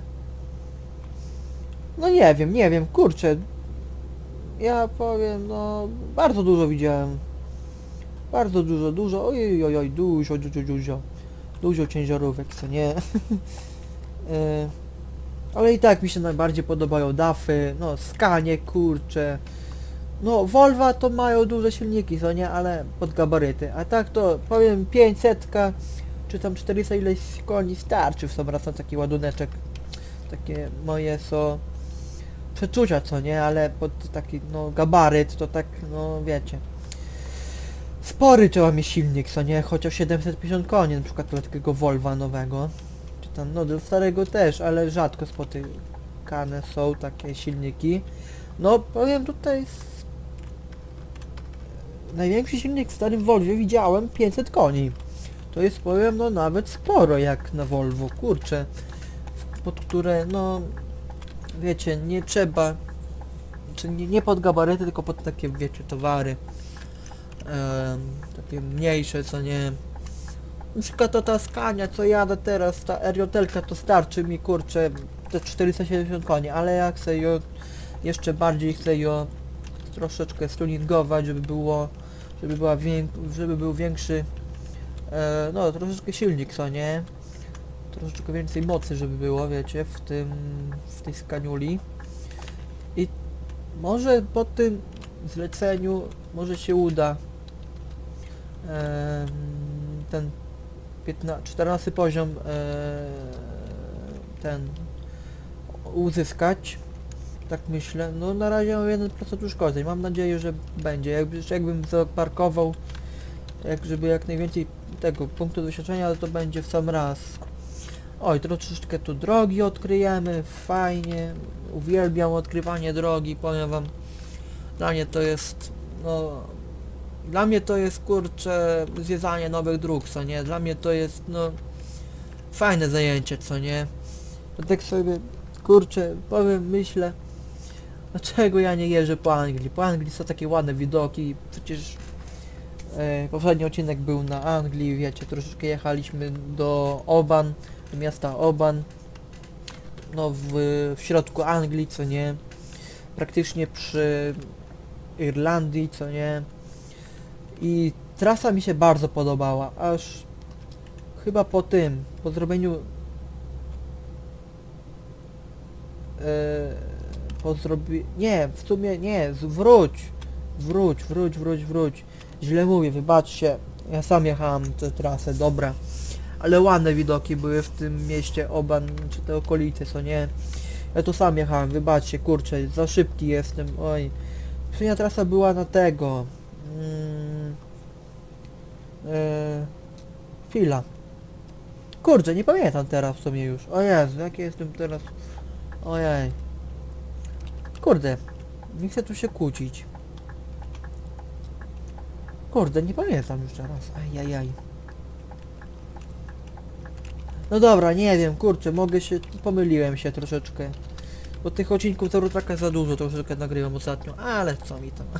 A: no nie wiem, nie wiem, kurczę, ja powiem, no bardzo dużo widziałem, bardzo dużo, dużo, oj, oj, oj, dużo, dużo, dużo, dużo ciężarówek, co nie, ale i tak mi się najbardziej podobają dafy, no Scanie, kurczę. No, Volvo to mają duże silniki, co nie, ale pod gabaryty. A tak to powiem pięćset, czy tam czterysta ileś koni starczy w sam raz na taki ładuneczek. Takie moje są przeczucia, co nie, ale pod taki no gabaryt to tak, no wiecie. Spory trzeba mieć silnik, co nie, chociaż siedemset pięćdziesiąt koni, na przykład dla takiego Volva nowego. Czy tam, no do starego też, ale rzadko spotykane są takie silniki. No powiem tutaj największy silnik w starym Volvie widziałem pięćset koni. To jest, powiem, no nawet sporo jak na Volvo, kurczę. Pod które, no wiecie, nie trzeba, czy nie, nie pod gabaryty, tylko pod takie, wiecie, towary. Ehm, takie mniejsze, co nie. Na przykład to ta Scania, co jadę teraz, ta Eriotelka, to starczy mi, kurczę, te czterysta siedemdziesiąt koni, ale ja chcę ją, jeszcze bardziej chcę ją troszeczkę stuningować, żeby było, żeby była wiek, żeby był większy, e, no troszeczkę silnik, co nie, troszeczkę więcej mocy, żeby było, wiecie, w tym, w tej skaniuli. I może po tym zleceniu może się uda e, ten piętnasty, czternasty poziom e, ten uzyskać. Tak myślę. No na razie mam jeden procent uszkodzeń. Mam nadzieję, że będzie. Jakby, jakbym zaparkował, jak żeby jak najwięcej tego punktu doświadczenia, to będzie w sam raz. Oj, troszeczkę tu drogi odkryjemy. Fajnie. Uwielbiam odkrywanie drogi. Powiem wam. Dla mnie to jest, no, dla mnie to jest, kurczę, zwiedzanie nowych dróg, co nie? Dla mnie to jest, no, fajne zajęcie, co nie? To tak sobie, kurczę, powiem, myślę, dlaczego ja nie jeżdżę po Anglii? Po Anglii są takie ładne widoki, przecież e, poprzedni odcinek był na Anglii, wiecie, troszeczkę jechaliśmy do Oban, do miasta Oban, no w, w środku Anglii, co nie? Praktycznie przy Irlandii, co nie? I trasa mi się bardzo podobała, aż chyba po tym, po zrobieniu yy, po zrobi... nie, w sumie nie, z- wróć, wróć, wróć, wróć, wróć, źle mówię, wybaczcie, ja sam jechałem tę trasę, dobra, ale ładne widoki były w tym mieście Oban, czy te okolice, co nie, ja tu sam jechałem, wybaczcie, kurczę, za szybki jestem, oj, poprzednia trasa była na tego, mm, yy, chwila. Kurczę, nie pamiętam teraz w sumie już. O Jezu, jaki jestem teraz... Ojej. Kurde, nie chcę tu się kłócić. Kurde, nie pamiętam już teraz. Ajajaj. No dobra, nie wiem, kurczę, mogę się... Pomyliłem się troszeczkę. Bo tych odcinków z Eurotracka za dużo troszeczkę nagrywam ostatnio. Ale co mi tam.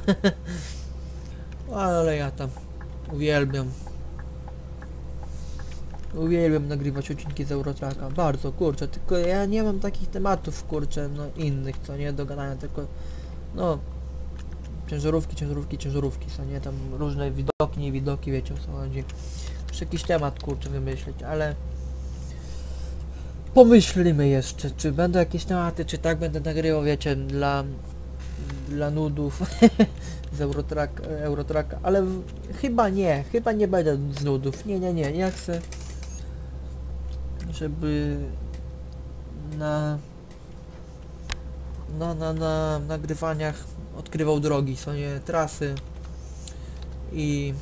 A: Ale ja tam uwielbiam. Uwielbiam nagrywać odcinki z Eurotracka, bardzo, kurczę, tylko ja nie mam takich tematów, kurczę, no innych, co nie, do gadania, tylko, no, ciężarówki, ciężarówki, ciężarówki, co nie, tam różne widoki, nie widoki, wiecie o co chodzi. Muszę jakiś temat, kurczę, wymyślić, ale pomyślimy jeszcze, czy będą jakieś tematy, czy tak będę nagrywał, wiecie, dla, dla nudów z Eurotrack, Eurotracka, ale w, chyba nie, chyba nie będę z nudów, nie, nie, nie, ja chcę, żeby na, na, na, na nagrywaniach odkrywał drogi, co nie, trasy i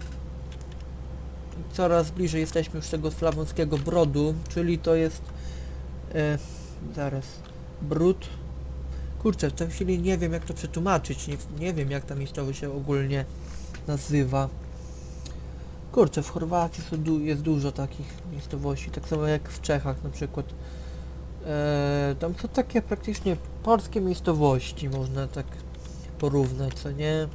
A: coraz bliżej jesteśmy już tego Slavonskiego Brodu, czyli to jest e, zaraz Brud, kurczę, w tej chwili nie wiem jak to przetłumaczyć, nie, nie wiem jak ta miejscowość się ogólnie nazywa. Kurczę, w Chorwacji są du jest dużo takich miejscowości, tak samo jak w Czechach na przykład. Eee, tam są takie praktycznie polskie miejscowości, można tak porównać, co nie? Eee,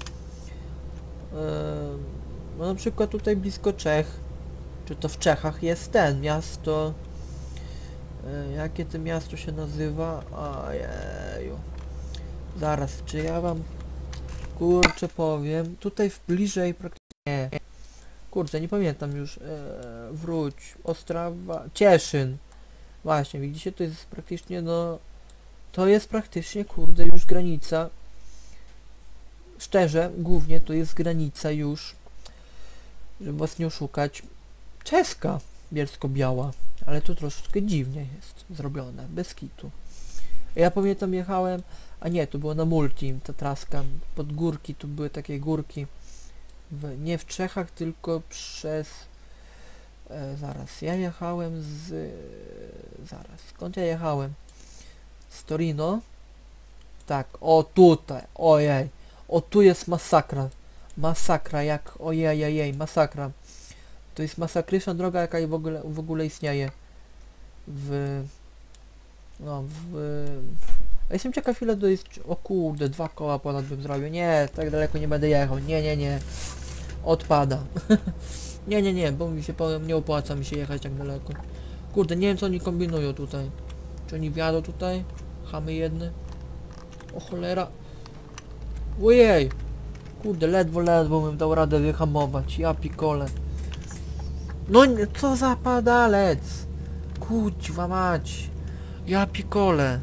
A: no na przykład tutaj blisko Czech, czy to w Czechach jest ten miasto, eee, jakie to miasto się nazywa? Ojeju. Zaraz, czy ja wam kurczę powiem, tutaj w bliżej praktycznie kurczę, nie pamiętam już. Eee, wróć. Ostrawa. Cieszyn. Właśnie, widzicie, to jest praktycznie, no... To jest praktycznie, kurde, już granica. Szczerze, głównie to jest granica już, żeby was nie oszukać, czeska, bielsko-biała. Ale to troszeczkę dziwnie jest zrobione, bez kitu. Ja pamiętam, jechałem... A nie, to było na multi, ta traska. Pod górki, tu były takie górki. W, nie w Czechach, tylko przez... E, zaraz, ja jechałem z... E, zaraz, skąd ja jechałem? Z Torino? Tak, o tutaj, ojej. O tu jest masakra. Masakra, jak, ojej, masakra. To jest masakryczna droga, jaka w ogóle, w ogóle istnieje. W... No, w... A jestem ciekaw ile to jest... O kurde, dwa koła ponad bym zrobił. Nie, tak daleko nie będę jechał. Nie, nie, nie. Odpada. nie, nie, nie, bo mi się powiem, nie opłaca mi się jechać tak daleko. Kurde, nie wiem co oni kombinują tutaj. Czy oni wjadą tutaj? Chamy jedne. O cholera. Ojej. Kurde, ledwo, ledwo bym dał radę wyhamować. Ja pikole. No nie, co za padalec. Kuźwa mać. Ja pikole.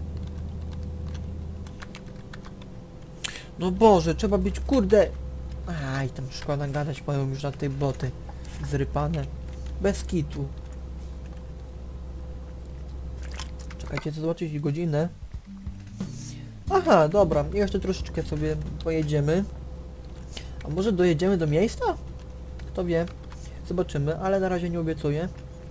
A: No Boże, trzeba być, kurde. Aj, tam szkoda gadać, powiem już na tej boty. Zrypane. Bez kitu. Czekajcie, co zobaczyć godzinę. Aha, dobra, jeszcze troszeczkę sobie pojedziemy. A może dojedziemy do miejsca? Kto wie. Zobaczymy, ale na razie nie obiecuję.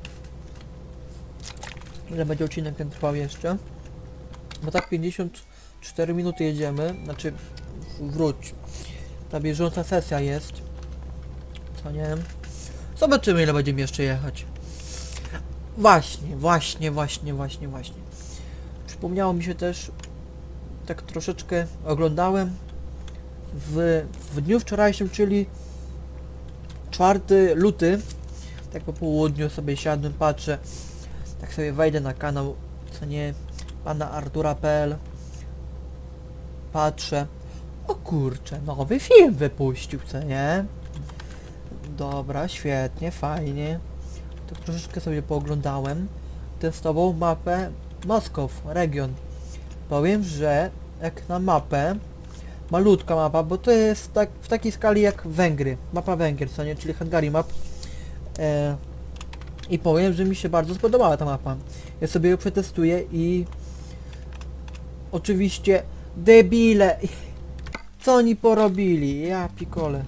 A: Ile będzie odcinek ten trwał jeszcze. Bo tak pięćdziesiąt cztery minuty jedziemy. Znaczy, wróć. Ta bieżąca sesja jest. Co nie? Zobaczymy ile będziemy jeszcze jechać. Właśnie, właśnie, właśnie, właśnie, właśnie. Przypomniało mi się też, tak troszeczkę oglądałem w, w dniu wczorajszym, czyli czwartego lutego, tak po południu sobie siadłem, patrzę, tak sobie wejdę na kanał, co nie, pana Artura kropka pe el, patrzę, O kurczę, nowy film wypuścił, co nie? Dobra, świetnie, fajnie. To troszeczkę sobie pooglądałem. Testował mapę Moskow, region. Powiem, że jak na mapę, malutka mapa, bo to jest tak w takiej skali jak Węgry. Mapa Węgier, co nie? Czyli Hungary Map. E, I powiem, że mi się bardzo spodobała ta mapa. Ja sobie ją przetestuję i... Oczywiście... Debile! Co oni porobili? Ja pikole.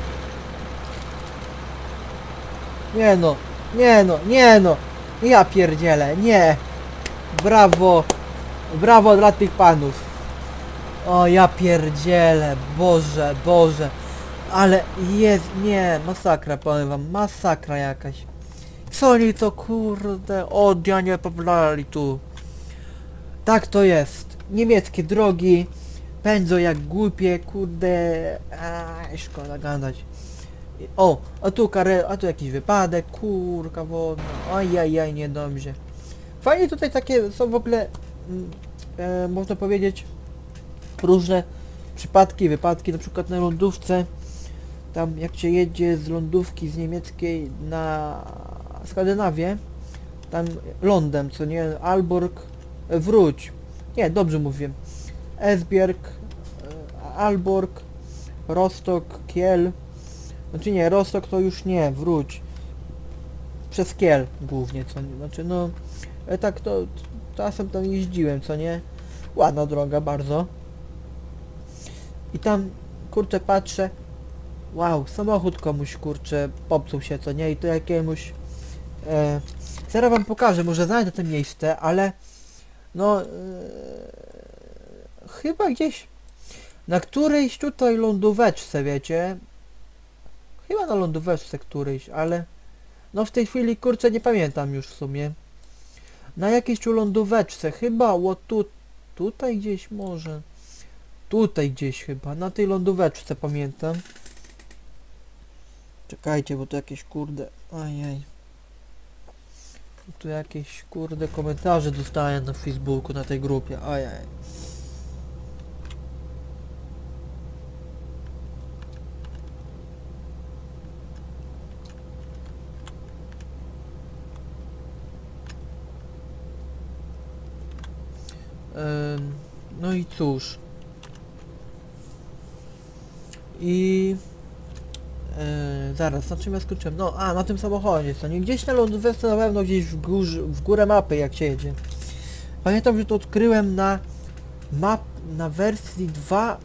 A: Nie no, nie no, nie no! Ja pierdzielę, nie! Brawo! Brawo dla tych panów! O ja pierdzielę, Boże, Boże! Ale jest, nie, masakra, powiem wam, masakra jakaś. Co oni to kurde, odja nie poplali tu. Tak to jest. Niemieckie drogi pędzą jak głupie, kurde, aj, szkoda gadać. O, a tu kare, a tu jakiś wypadek, kurka wodna, ajajaj, niedobrze. Fajnie tutaj takie są w ogóle, mm, e, można powiedzieć, różne przypadki, wypadki, na przykład na lądówce. Tam jak się jedzie z lądówki z niemieckiej na Skandynawię, tam lądem, co nie, Alborg, e, wróć, nie, dobrze mówię, Esbjerg, e, Alborg, Rostock, Kiel, znaczy nie, Rostock to już nie, wróć, przez Kiel głównie, co nie, znaczy no, e, tak to, czasem tam jeździłem, co nie, ładna droga bardzo. I tam, kurczę, patrzę, wow, samochód komuś, kurczę, popsuł się, co nie, i to jakiemuś, e, zaraz wam pokażę, może znajdę to miejsce, ale, no, e, chyba gdzieś, na którejś tutaj lądóweczce, wiecie, chyba na lądóweczce którejś, ale, no w tej chwili, kurczę, nie pamiętam już w sumie, na jakiejś tu lądóweczce, chyba, o tu, tutaj gdzieś może, tutaj gdzieś chyba, na tej lądóweczce pamiętam. Czekajcie, bo tu jakieś kurde, ajaj. Tu jakieś kurde komentarze dostałem na Facebooku, na tej grupie, ajaj. Ym, no i cóż. I... Yy, zaraz, na czym ja skończyłem? No, a, na tym samochodzie, co nie? Gdzieś na lądówce na pewno, gdzieś w, górze, w górę mapy, jak się jedzie. Pamiętam, że to odkryłem na map, na wersji dwa...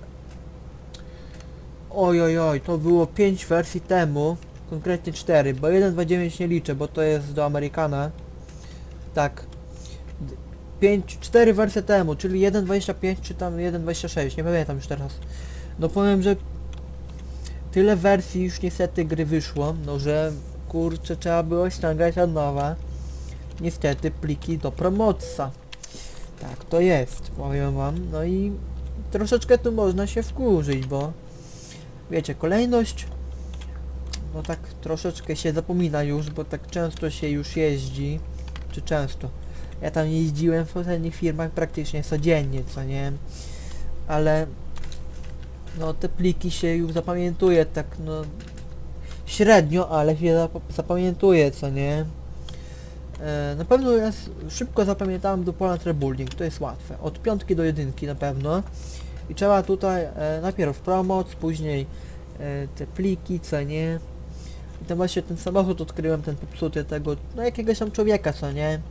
A: Oj, oj, oj, to było pięć wersji temu, konkretnie cztery, bo jeden dwa dziewięć nie liczę, bo to jest do Amerykana. Tak. pięć, cztery wersje temu, czyli jeden dwadzieścia pięć czy tam jeden dwadzieścia sześć, nie pamiętam już teraz. No powiem, że tyle wersji już niestety gry wyszło, no że kurczę trzeba było ściągać od nowa. Niestety pliki do promocja. Tak to jest, powiem wam. No i troszeczkę tu można się wkurzyć, bo wiecie, kolejność no tak troszeczkę się zapomina już, bo tak często się już jeździ. Czy często? Ja tam jeździłem w poprzednich firmach praktycznie codziennie, co nie? Ale no te pliki się już zapamiętuje tak no średnio, ale się zap zapamiętuje, co nie? E, na pewno ja szybko zapamiętałem do Poland Rebuilding, to jest łatwe. Od piątki do jedynki na pewno. I trzeba tutaj e, najpierw promoc, później e, te pliki, co nie? I tam właśnie ten samochód odkryłem, ten popsuty tego, no jakiegoś tam człowieka, co nie?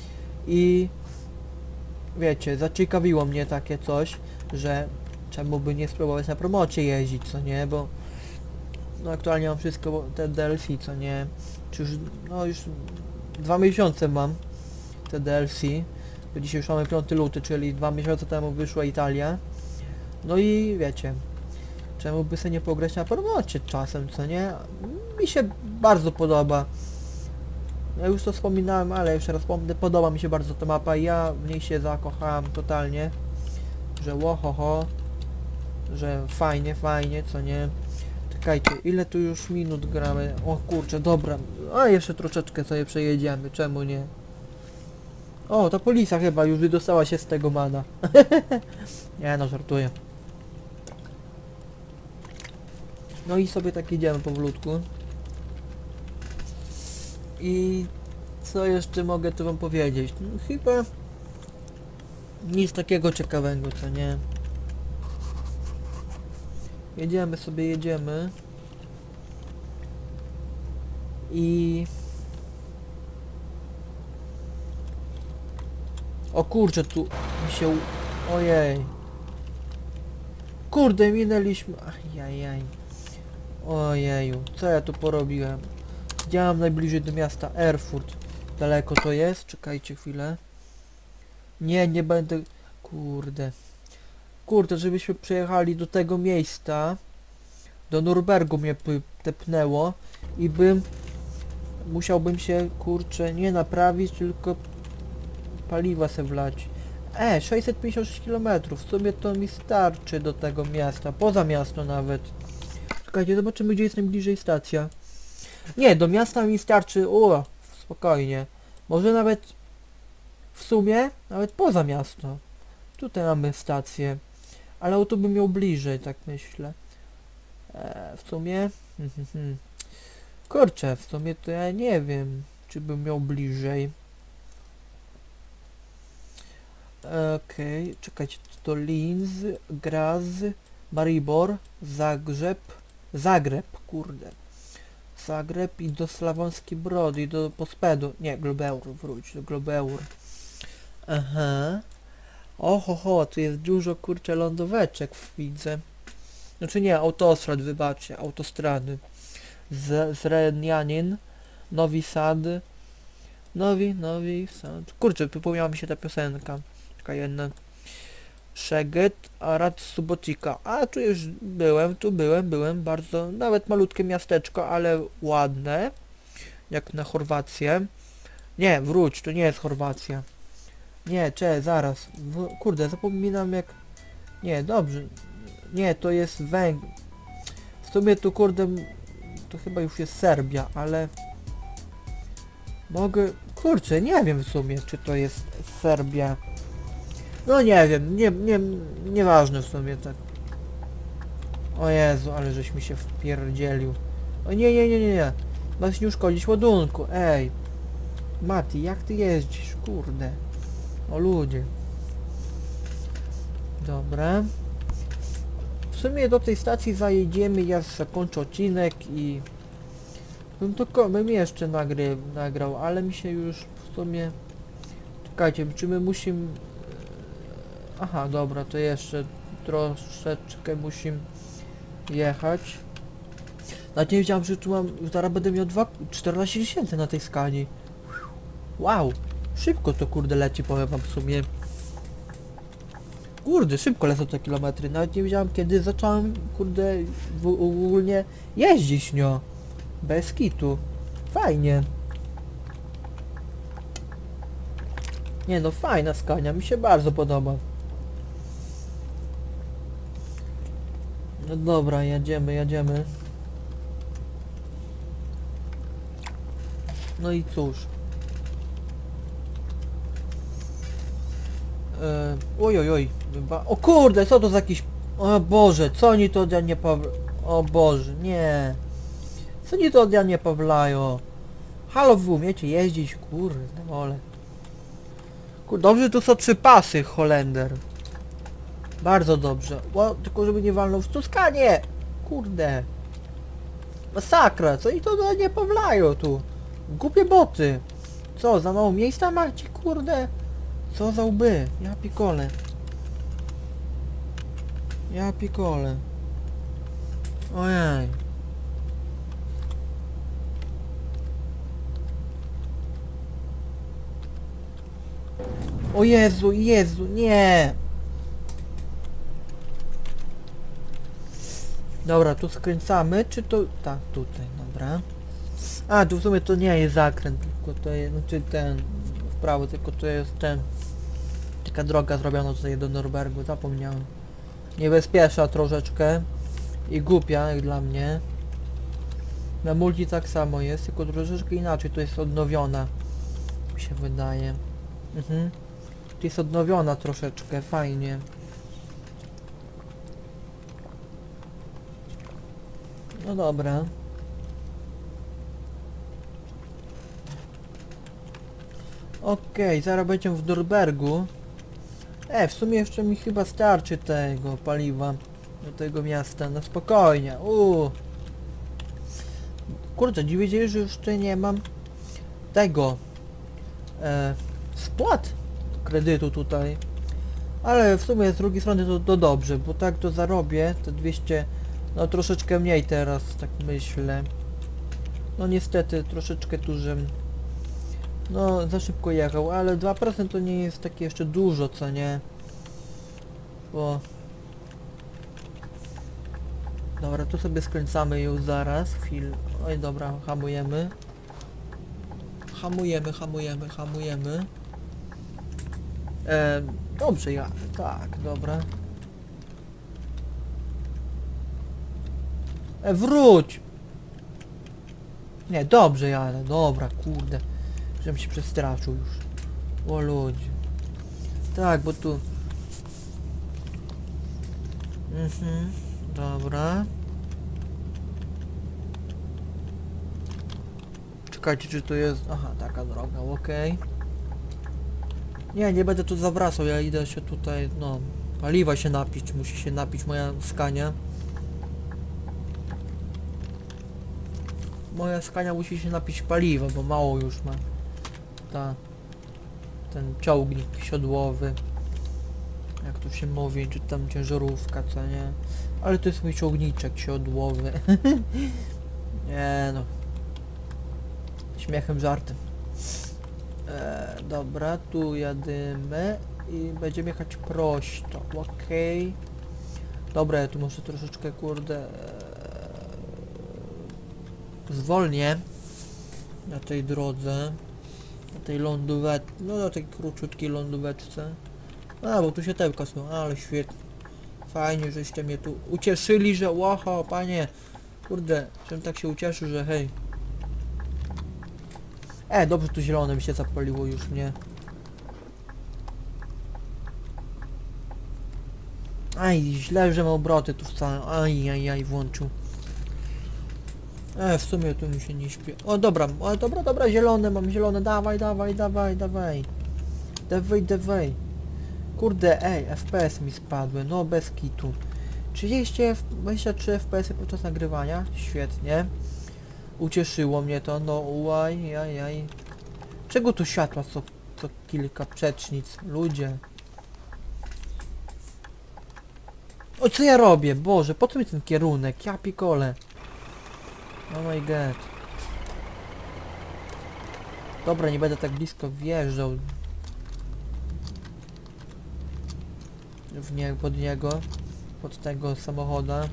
A: I wiecie, zaciekawiło mnie takie coś, że czemu by nie spróbować na promocie jeździć, co nie, bo no aktualnie mam wszystko, te D L C, co nie, czy już, no już dwa miesiące mam te D L C, bo dzisiaj już mamy piąty luty, czyli dwa miesiące temu wyszła Italia, no i wiecie, czemu by sobie nie pograć na promocie czasem, co nie, mi się bardzo podoba. Ja już to wspominałem, ale jeszcze raz wspomnę, podoba mi się bardzo ta mapa i ja w niej się zakochałem totalnie, że łohoho, że fajnie, fajnie, co nie. Czekajcie, ile tu już minut gramy? O kurczę, dobra, a jeszcze troszeczkę sobie przejedziemy, czemu nie? O, ta policja chyba już wydostała się z tego mana. Nie no, żartuję. No i sobie tak idziemy powolutku. I co jeszcze mogę tu wam powiedzieć? No, chyba nic takiego ciekawego, co nie? Jedziemy sobie, jedziemy. I... O kurczę, tu mi się... Ojej. Kurde, minęliśmy... Ajajaj. Ojeju, co ja tu porobiłem? Działam najbliżej do miasta Erfurt. Daleko to jest? Czekajcie chwilę. Nie, nie będę... Kurde. Kurde, żebyśmy przejechali do tego miejsca. Do Nurembergu mnie tepnęło. I bym... Musiałbym się, kurczę, nie naprawić, tylko... Paliwa se wlać. E, sześćset pięćdziesiąt sześć kilometrów. W sumie to mi starczy do tego miasta. Poza miasto nawet. Czekajcie, zobaczymy, gdzie jest najbliżej stacja. Nie, do miasta mi starczy... O, spokojnie. Może nawet... W sumie, nawet poza miasto. Tutaj mamy stację. Ale auto bym miał bliżej, tak myślę. E, w sumie... Kurczę, w sumie to ja nie wiem, czy bym miał bliżej. Okej, okay. Czekajcie, to Linz, Graz, Maribor, Zagrzeb, Zagreb, kurde. Zagreb i do Slavonski Brod i do Pospedu. Nie, Globeur, wróć do Globeur. Aha. Oho, ho, tu jest dużo, kurczę, lądoweczek widzę. Znaczy nie, autostrad, wybaczcie, autostrady. Z Zrenjanin, Novi Sad, Nowi, Nowi Sad. Kurczę, przypomniała mi się ta piosenka. Taka jedna. Szeged, Arad, Subocika. A tu już byłem, tu byłem, byłem. Bardzo, nawet malutkie miasteczko, ale ładne. Jak na Chorwację. Nie, wróć, to nie jest Chorwacja. Nie, cze, zaraz. W, kurde, zapominam jak... Nie, dobrze. Nie, to jest Węg... W sumie tu, kurde, to chyba już jest Serbia, ale... Mogę... Kurczę, nie wiem w sumie, czy to jest Serbia. No nie wiem, nie, nie, nieważne w sumie tak. O Jezu, ale żeś mi się wpierdzielił. O nie, nie, nie, nie, nie. Masz nie uszkodzić ładunku, ej. Mati, jak ty jeździsz, kurde. O ludzie. Dobra. W sumie do tej stacji zajedziemy, ja zakończę odcinek i... Bym to bym jeszcze nagry, nagrał, ale mi się już w sumie... Czekajcie, czy my musimy... Aha, dobra, to jeszcze troszeczkę musimy jechać. Nawet nie wiedziałem, że tu mam... Zaraz będę miał dwa, czternaście tysięcy na tej skali. Wow! Szybko to kurde leci, powiem wam w sumie. Kurde, szybko lecą te kilometry. Nawet nie wiedziałem, kiedy zacząłem, kurde, w, ogólnie jeździć, no. Bez kitu. Fajnie. Nie no, fajna Scania, mi się bardzo podoba. No dobra, jedziemy, jedziemy. No i cóż. Yy, oj, oj, oj. O kurde, co to za jakiś... O Boże, co oni to od nie Paw... O Boże, nie. Co oni to od nie Pawlają? Halo, wy umiecie jeździć? Kurde, ole. Kurde, dobrze, tu są trzy pasy, Holender. Bardzo dobrze. O, tylko żeby nie walnął w Tuskanie. Kurde. Masakra, co oni to od nie Pawlają tu? Głupie boty. Co, za mało miejsca macie, kurde? Co za łby? Ja pikole. Ja pikole. Ojej. O Jezu, Jezu, nie! Dobra, tu skręcamy, czy to... Tak, tutaj, dobra. A, tu w sumie to nie jest zakręt, tylko to jest, znaczy ten... W prawo, tylko to jest ten... Taka droga zrobiona tutaj do Norbergu, zapomniałem. Niebezpieczna troszeczkę. I głupia, jak dla mnie. Na multi tak samo jest, tylko troszeczkę inaczej, to jest odnowiona. Mi się wydaje. Mhm. To jest odnowiona troszeczkę, fajnie. No dobra. Okej, okay, zaraz będziemy w Norbergu. E, w sumie jeszcze mi chyba starczy tego paliwa do tego miasta, no spokojnie. Uuu. Kurczę, dziwię się, że jeszcze nie mam tego e, spłat kredytu tutaj. Ale w sumie z drugiej strony to, to dobrze, bo tak to zarobię te dwieście, no troszeczkę mniej teraz, tak myślę. No niestety troszeczkę tu, że no za szybko jechał, ale dwa procent to nie jest takie jeszcze dużo, co nie? Bo... Dobra, tu sobie skręcamy już zaraz, chwil... Oj dobra, hamujemy. Hamujemy, hamujemy, hamujemy. E, dobrze ja, tak, dobra. E, wróć! Nie, dobrze jadę, dobra, kurde. Żebym się przestraszył już. O ludzie. Tak, bo tu... Mhm, dobra. Czekajcie, czy to jest... Aha, taka droga, okej. Okay. Nie, nie będę tu zawracał, ja idę się tutaj, no... Paliwa się napić, musi się napić moja Scania. Moja Scania musi się napić paliwa, bo mało już ma. Ta... Ten ciągnik siodłowy. Jak tu się mówi, czy tam ciężarówka, co nie? Ale to jest mój ciągniczek siodłowy. Nie no. Śmiechem, żartem. E, dobra, tu jadymy i będziemy jechać prosto, okej. Okay. Dobra, ja tu muszę troszeczkę, kurde... E, zwolnię na tej drodze. Na tej lądóweczce, no na tej króciutkiej lądóweczce. A, bo tu się tełka są, ale świetnie. Fajnie, żeście mnie tu ucieszyli, że łoho, panie. Kurde, żebym tak się ucieszył, że hej. E, dobrze, tu zielone mi się zapaliło już, nie? Aj, źle, że ma obroty tu wcale. Aj, aj, aj, włączył. E, w sumie tu mi się nie śpi. O, dobra, o, dobra, dobra, zielone, mam zielone, dawaj, dawaj, dawaj, dawaj. Dawaj, dawaj. Kurde, ej, F P S mi spadły, no bez kitu. trzydzieści, dwadzieścia trzy F P S podczas nagrywania, świetnie. Ucieszyło mnie to, no uaj, jaj, jaj. Czego tu światła co, co kilka przecznic, ludzie? O, co ja robię? Boże, po co mi ten kierunek? Ja pikole. Oh my god. Dobra, nie będę tak blisko wjeżdżał. W nie, pod niego. Pod tego samochoda.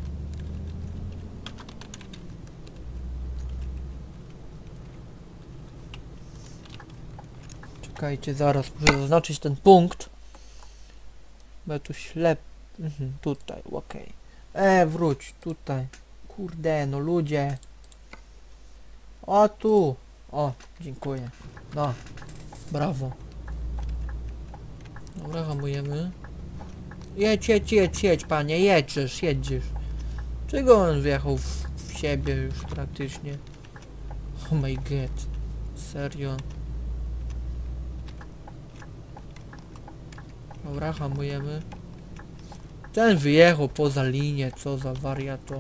A: Czekajcie, zaraz muszę zaznaczyć ten punkt. Bo ja tu ślep... Mhm, tutaj, okej. Okay. E, wróć, tutaj. Kurde, no ludzie. O, tu. O, dziękuję. No, brawo. Dobra, hamujemy. Jedź, jedź, jedź, jedź, panie, jedziesz, jedziesz. Czego on wjechał w, w siebie już praktycznie? Oh my god. Serio. Dobra, hamujemy. Ten wyjechał poza linię, co za wariato.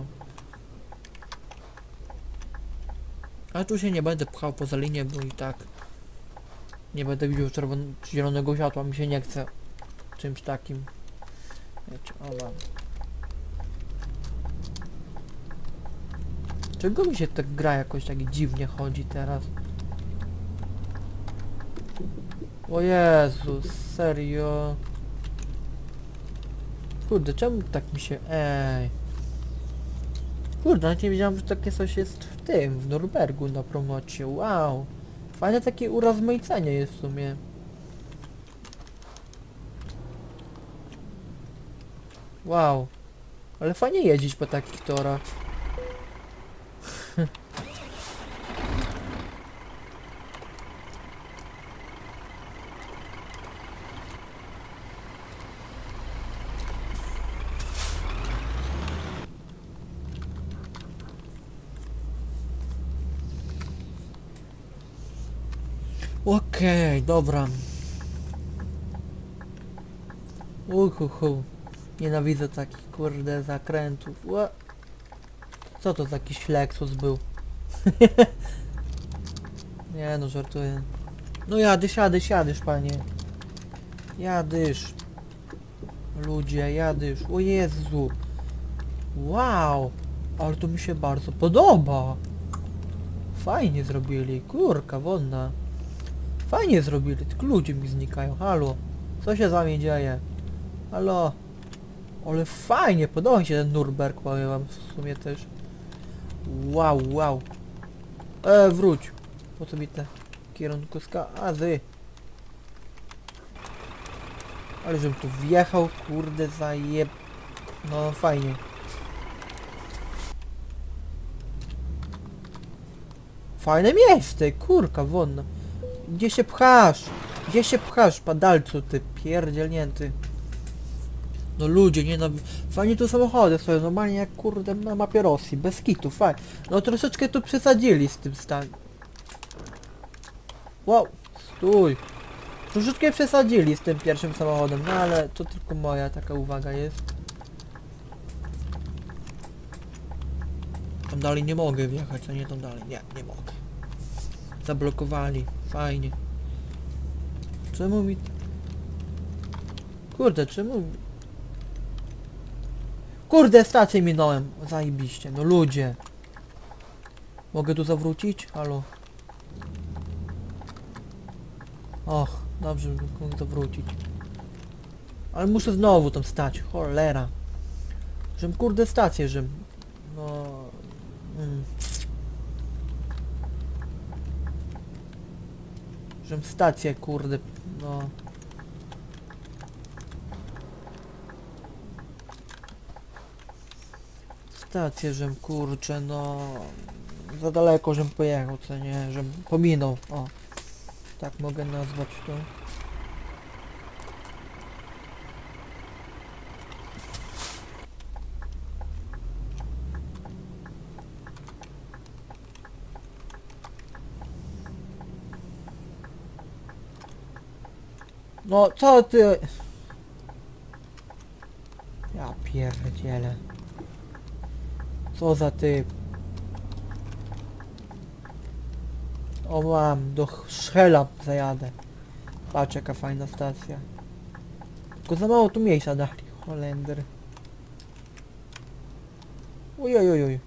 A: Ale tu się nie będę pchał poza linię, bo i tak nie będę widział czerwonego, zielonego światła, mi się nie chce czymś takim. Wiecie, o mam. Czego mi się tak gra jakoś tak dziwnie chodzi teraz? O Jezus, serio? Kurde, czemu tak mi się... Ej. Kurde, nawet nie wiedziałem, że takie coś jest w tym, w Norbergu na promocie. Wow. Fajne takie urozmaicenie jest w sumie. Wow. Ale fajnie jeździć po takich torach. Okej, dobra. Uhuhu. Nienawidzę takich kurde zakrętów. Ła. Co to za jakiś Lexus był? Nie no, żartuję. No jadysz, jadysz, jadysz, panie. Jadysz. Ludzie, jadysz. O Jezu. Wow. Ale to mi się bardzo podoba. Fajnie zrobili. Kurka wodna. Fajnie zrobili. Tylko ludzie mi znikają. Halo. Co się z wami dzieje? Halo. Ale fajnie. Podoba mi się ten Nürburg. Powiem wam w sumie też. Wow, wow. E, wróć. Po co mi te kierunkowskazy? Ale żebym tu wjechał, kurde, zajeb... No fajnie. Fajne miejsce, kurka wonna. Gdzie się pchasz? Gdzie się pchasz, padalcu, ty pierdzielnięty? No ludzie, nie no... Fajnie tu samochody stoją, normalnie jak kurde na mapie Rosji, bez kitu, fajnie. No troszeczkę tu przesadzili z tym stanem. Wow, stój. Troszeczkę przesadzili z tym pierwszym samochodem, no ale to tylko moja taka uwaga jest. Tam dalej nie mogę wjechać, a nie tam dalej. Nie, nie mogę. Zablokowali, fajnie. Czemu mi... Kurde, czemu... Kurde, stację minąłem. Zajebiście, no ludzie. Mogę tu zawrócić? Halo. Och, dobrze, mogę zawrócić. Ale muszę znowu tam stać, cholera. Żem kurde stację, żem... No... Mm. Żem stację, kurde, no... Stację, żem kurczę, no... Za daleko, żem pojechał, co nie, żem pominął, o. Tak mogę nazwać to. No co ty? Ja pierdzielę. Co za typ? O mam, do Szchela zajadę. Patrz jaka fajna stacja. Tylko za mało tu miejsca dali, Holender. Ojojojoj.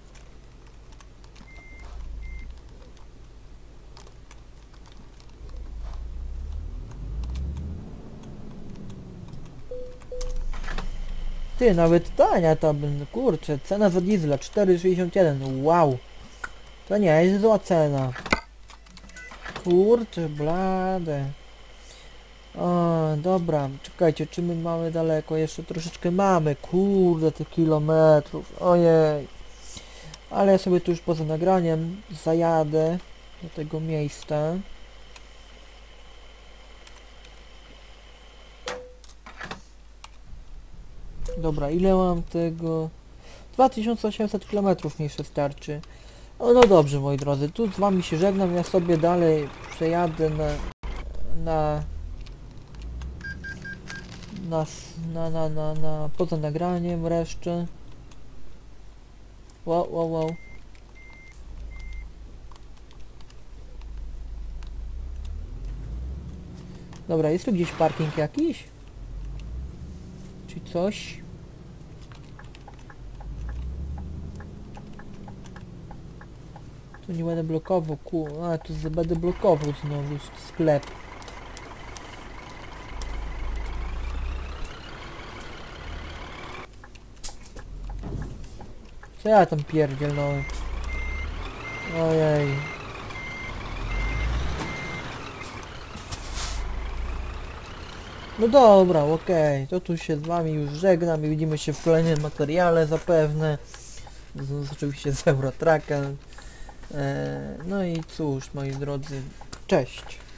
A: Ty, nawet tania ta, kurczę, cena za diesla cztery sześćdziesiąt jeden, wow. To nie jest zła cena. Kurczę, blade. O, dobra, czekajcie, czy my mamy daleko? Jeszcze troszeczkę mamy, kurde, tych kilometrów, ojej. Ale ja sobie tu już poza nagraniem zajadę do tego miejsca. Dobra, ile mam tego? dwa tysiące osiemset kilometrów mi jeszcze starczy. O, no dobrze, moi drodzy, tu z wami się żegnam, ja sobie dalej przejadę na... na... na, na, na, na, na poza nagraniem resztę. Wow, wow, wow. Dobra, jest tu gdzieś parking jakiś? Czy coś? Tu nie będę blokował, ku... A, tu będę blokował znowu sklep. Co ja tam pierdzielnąłem? Ojej. No dobra, okej, to tu się z wami już żegnam i widzimy się w kolejnym materiale zapewne. Z, z, oczywiście z Eurotrackiem. E, no i cóż, moi drodzy, cześć.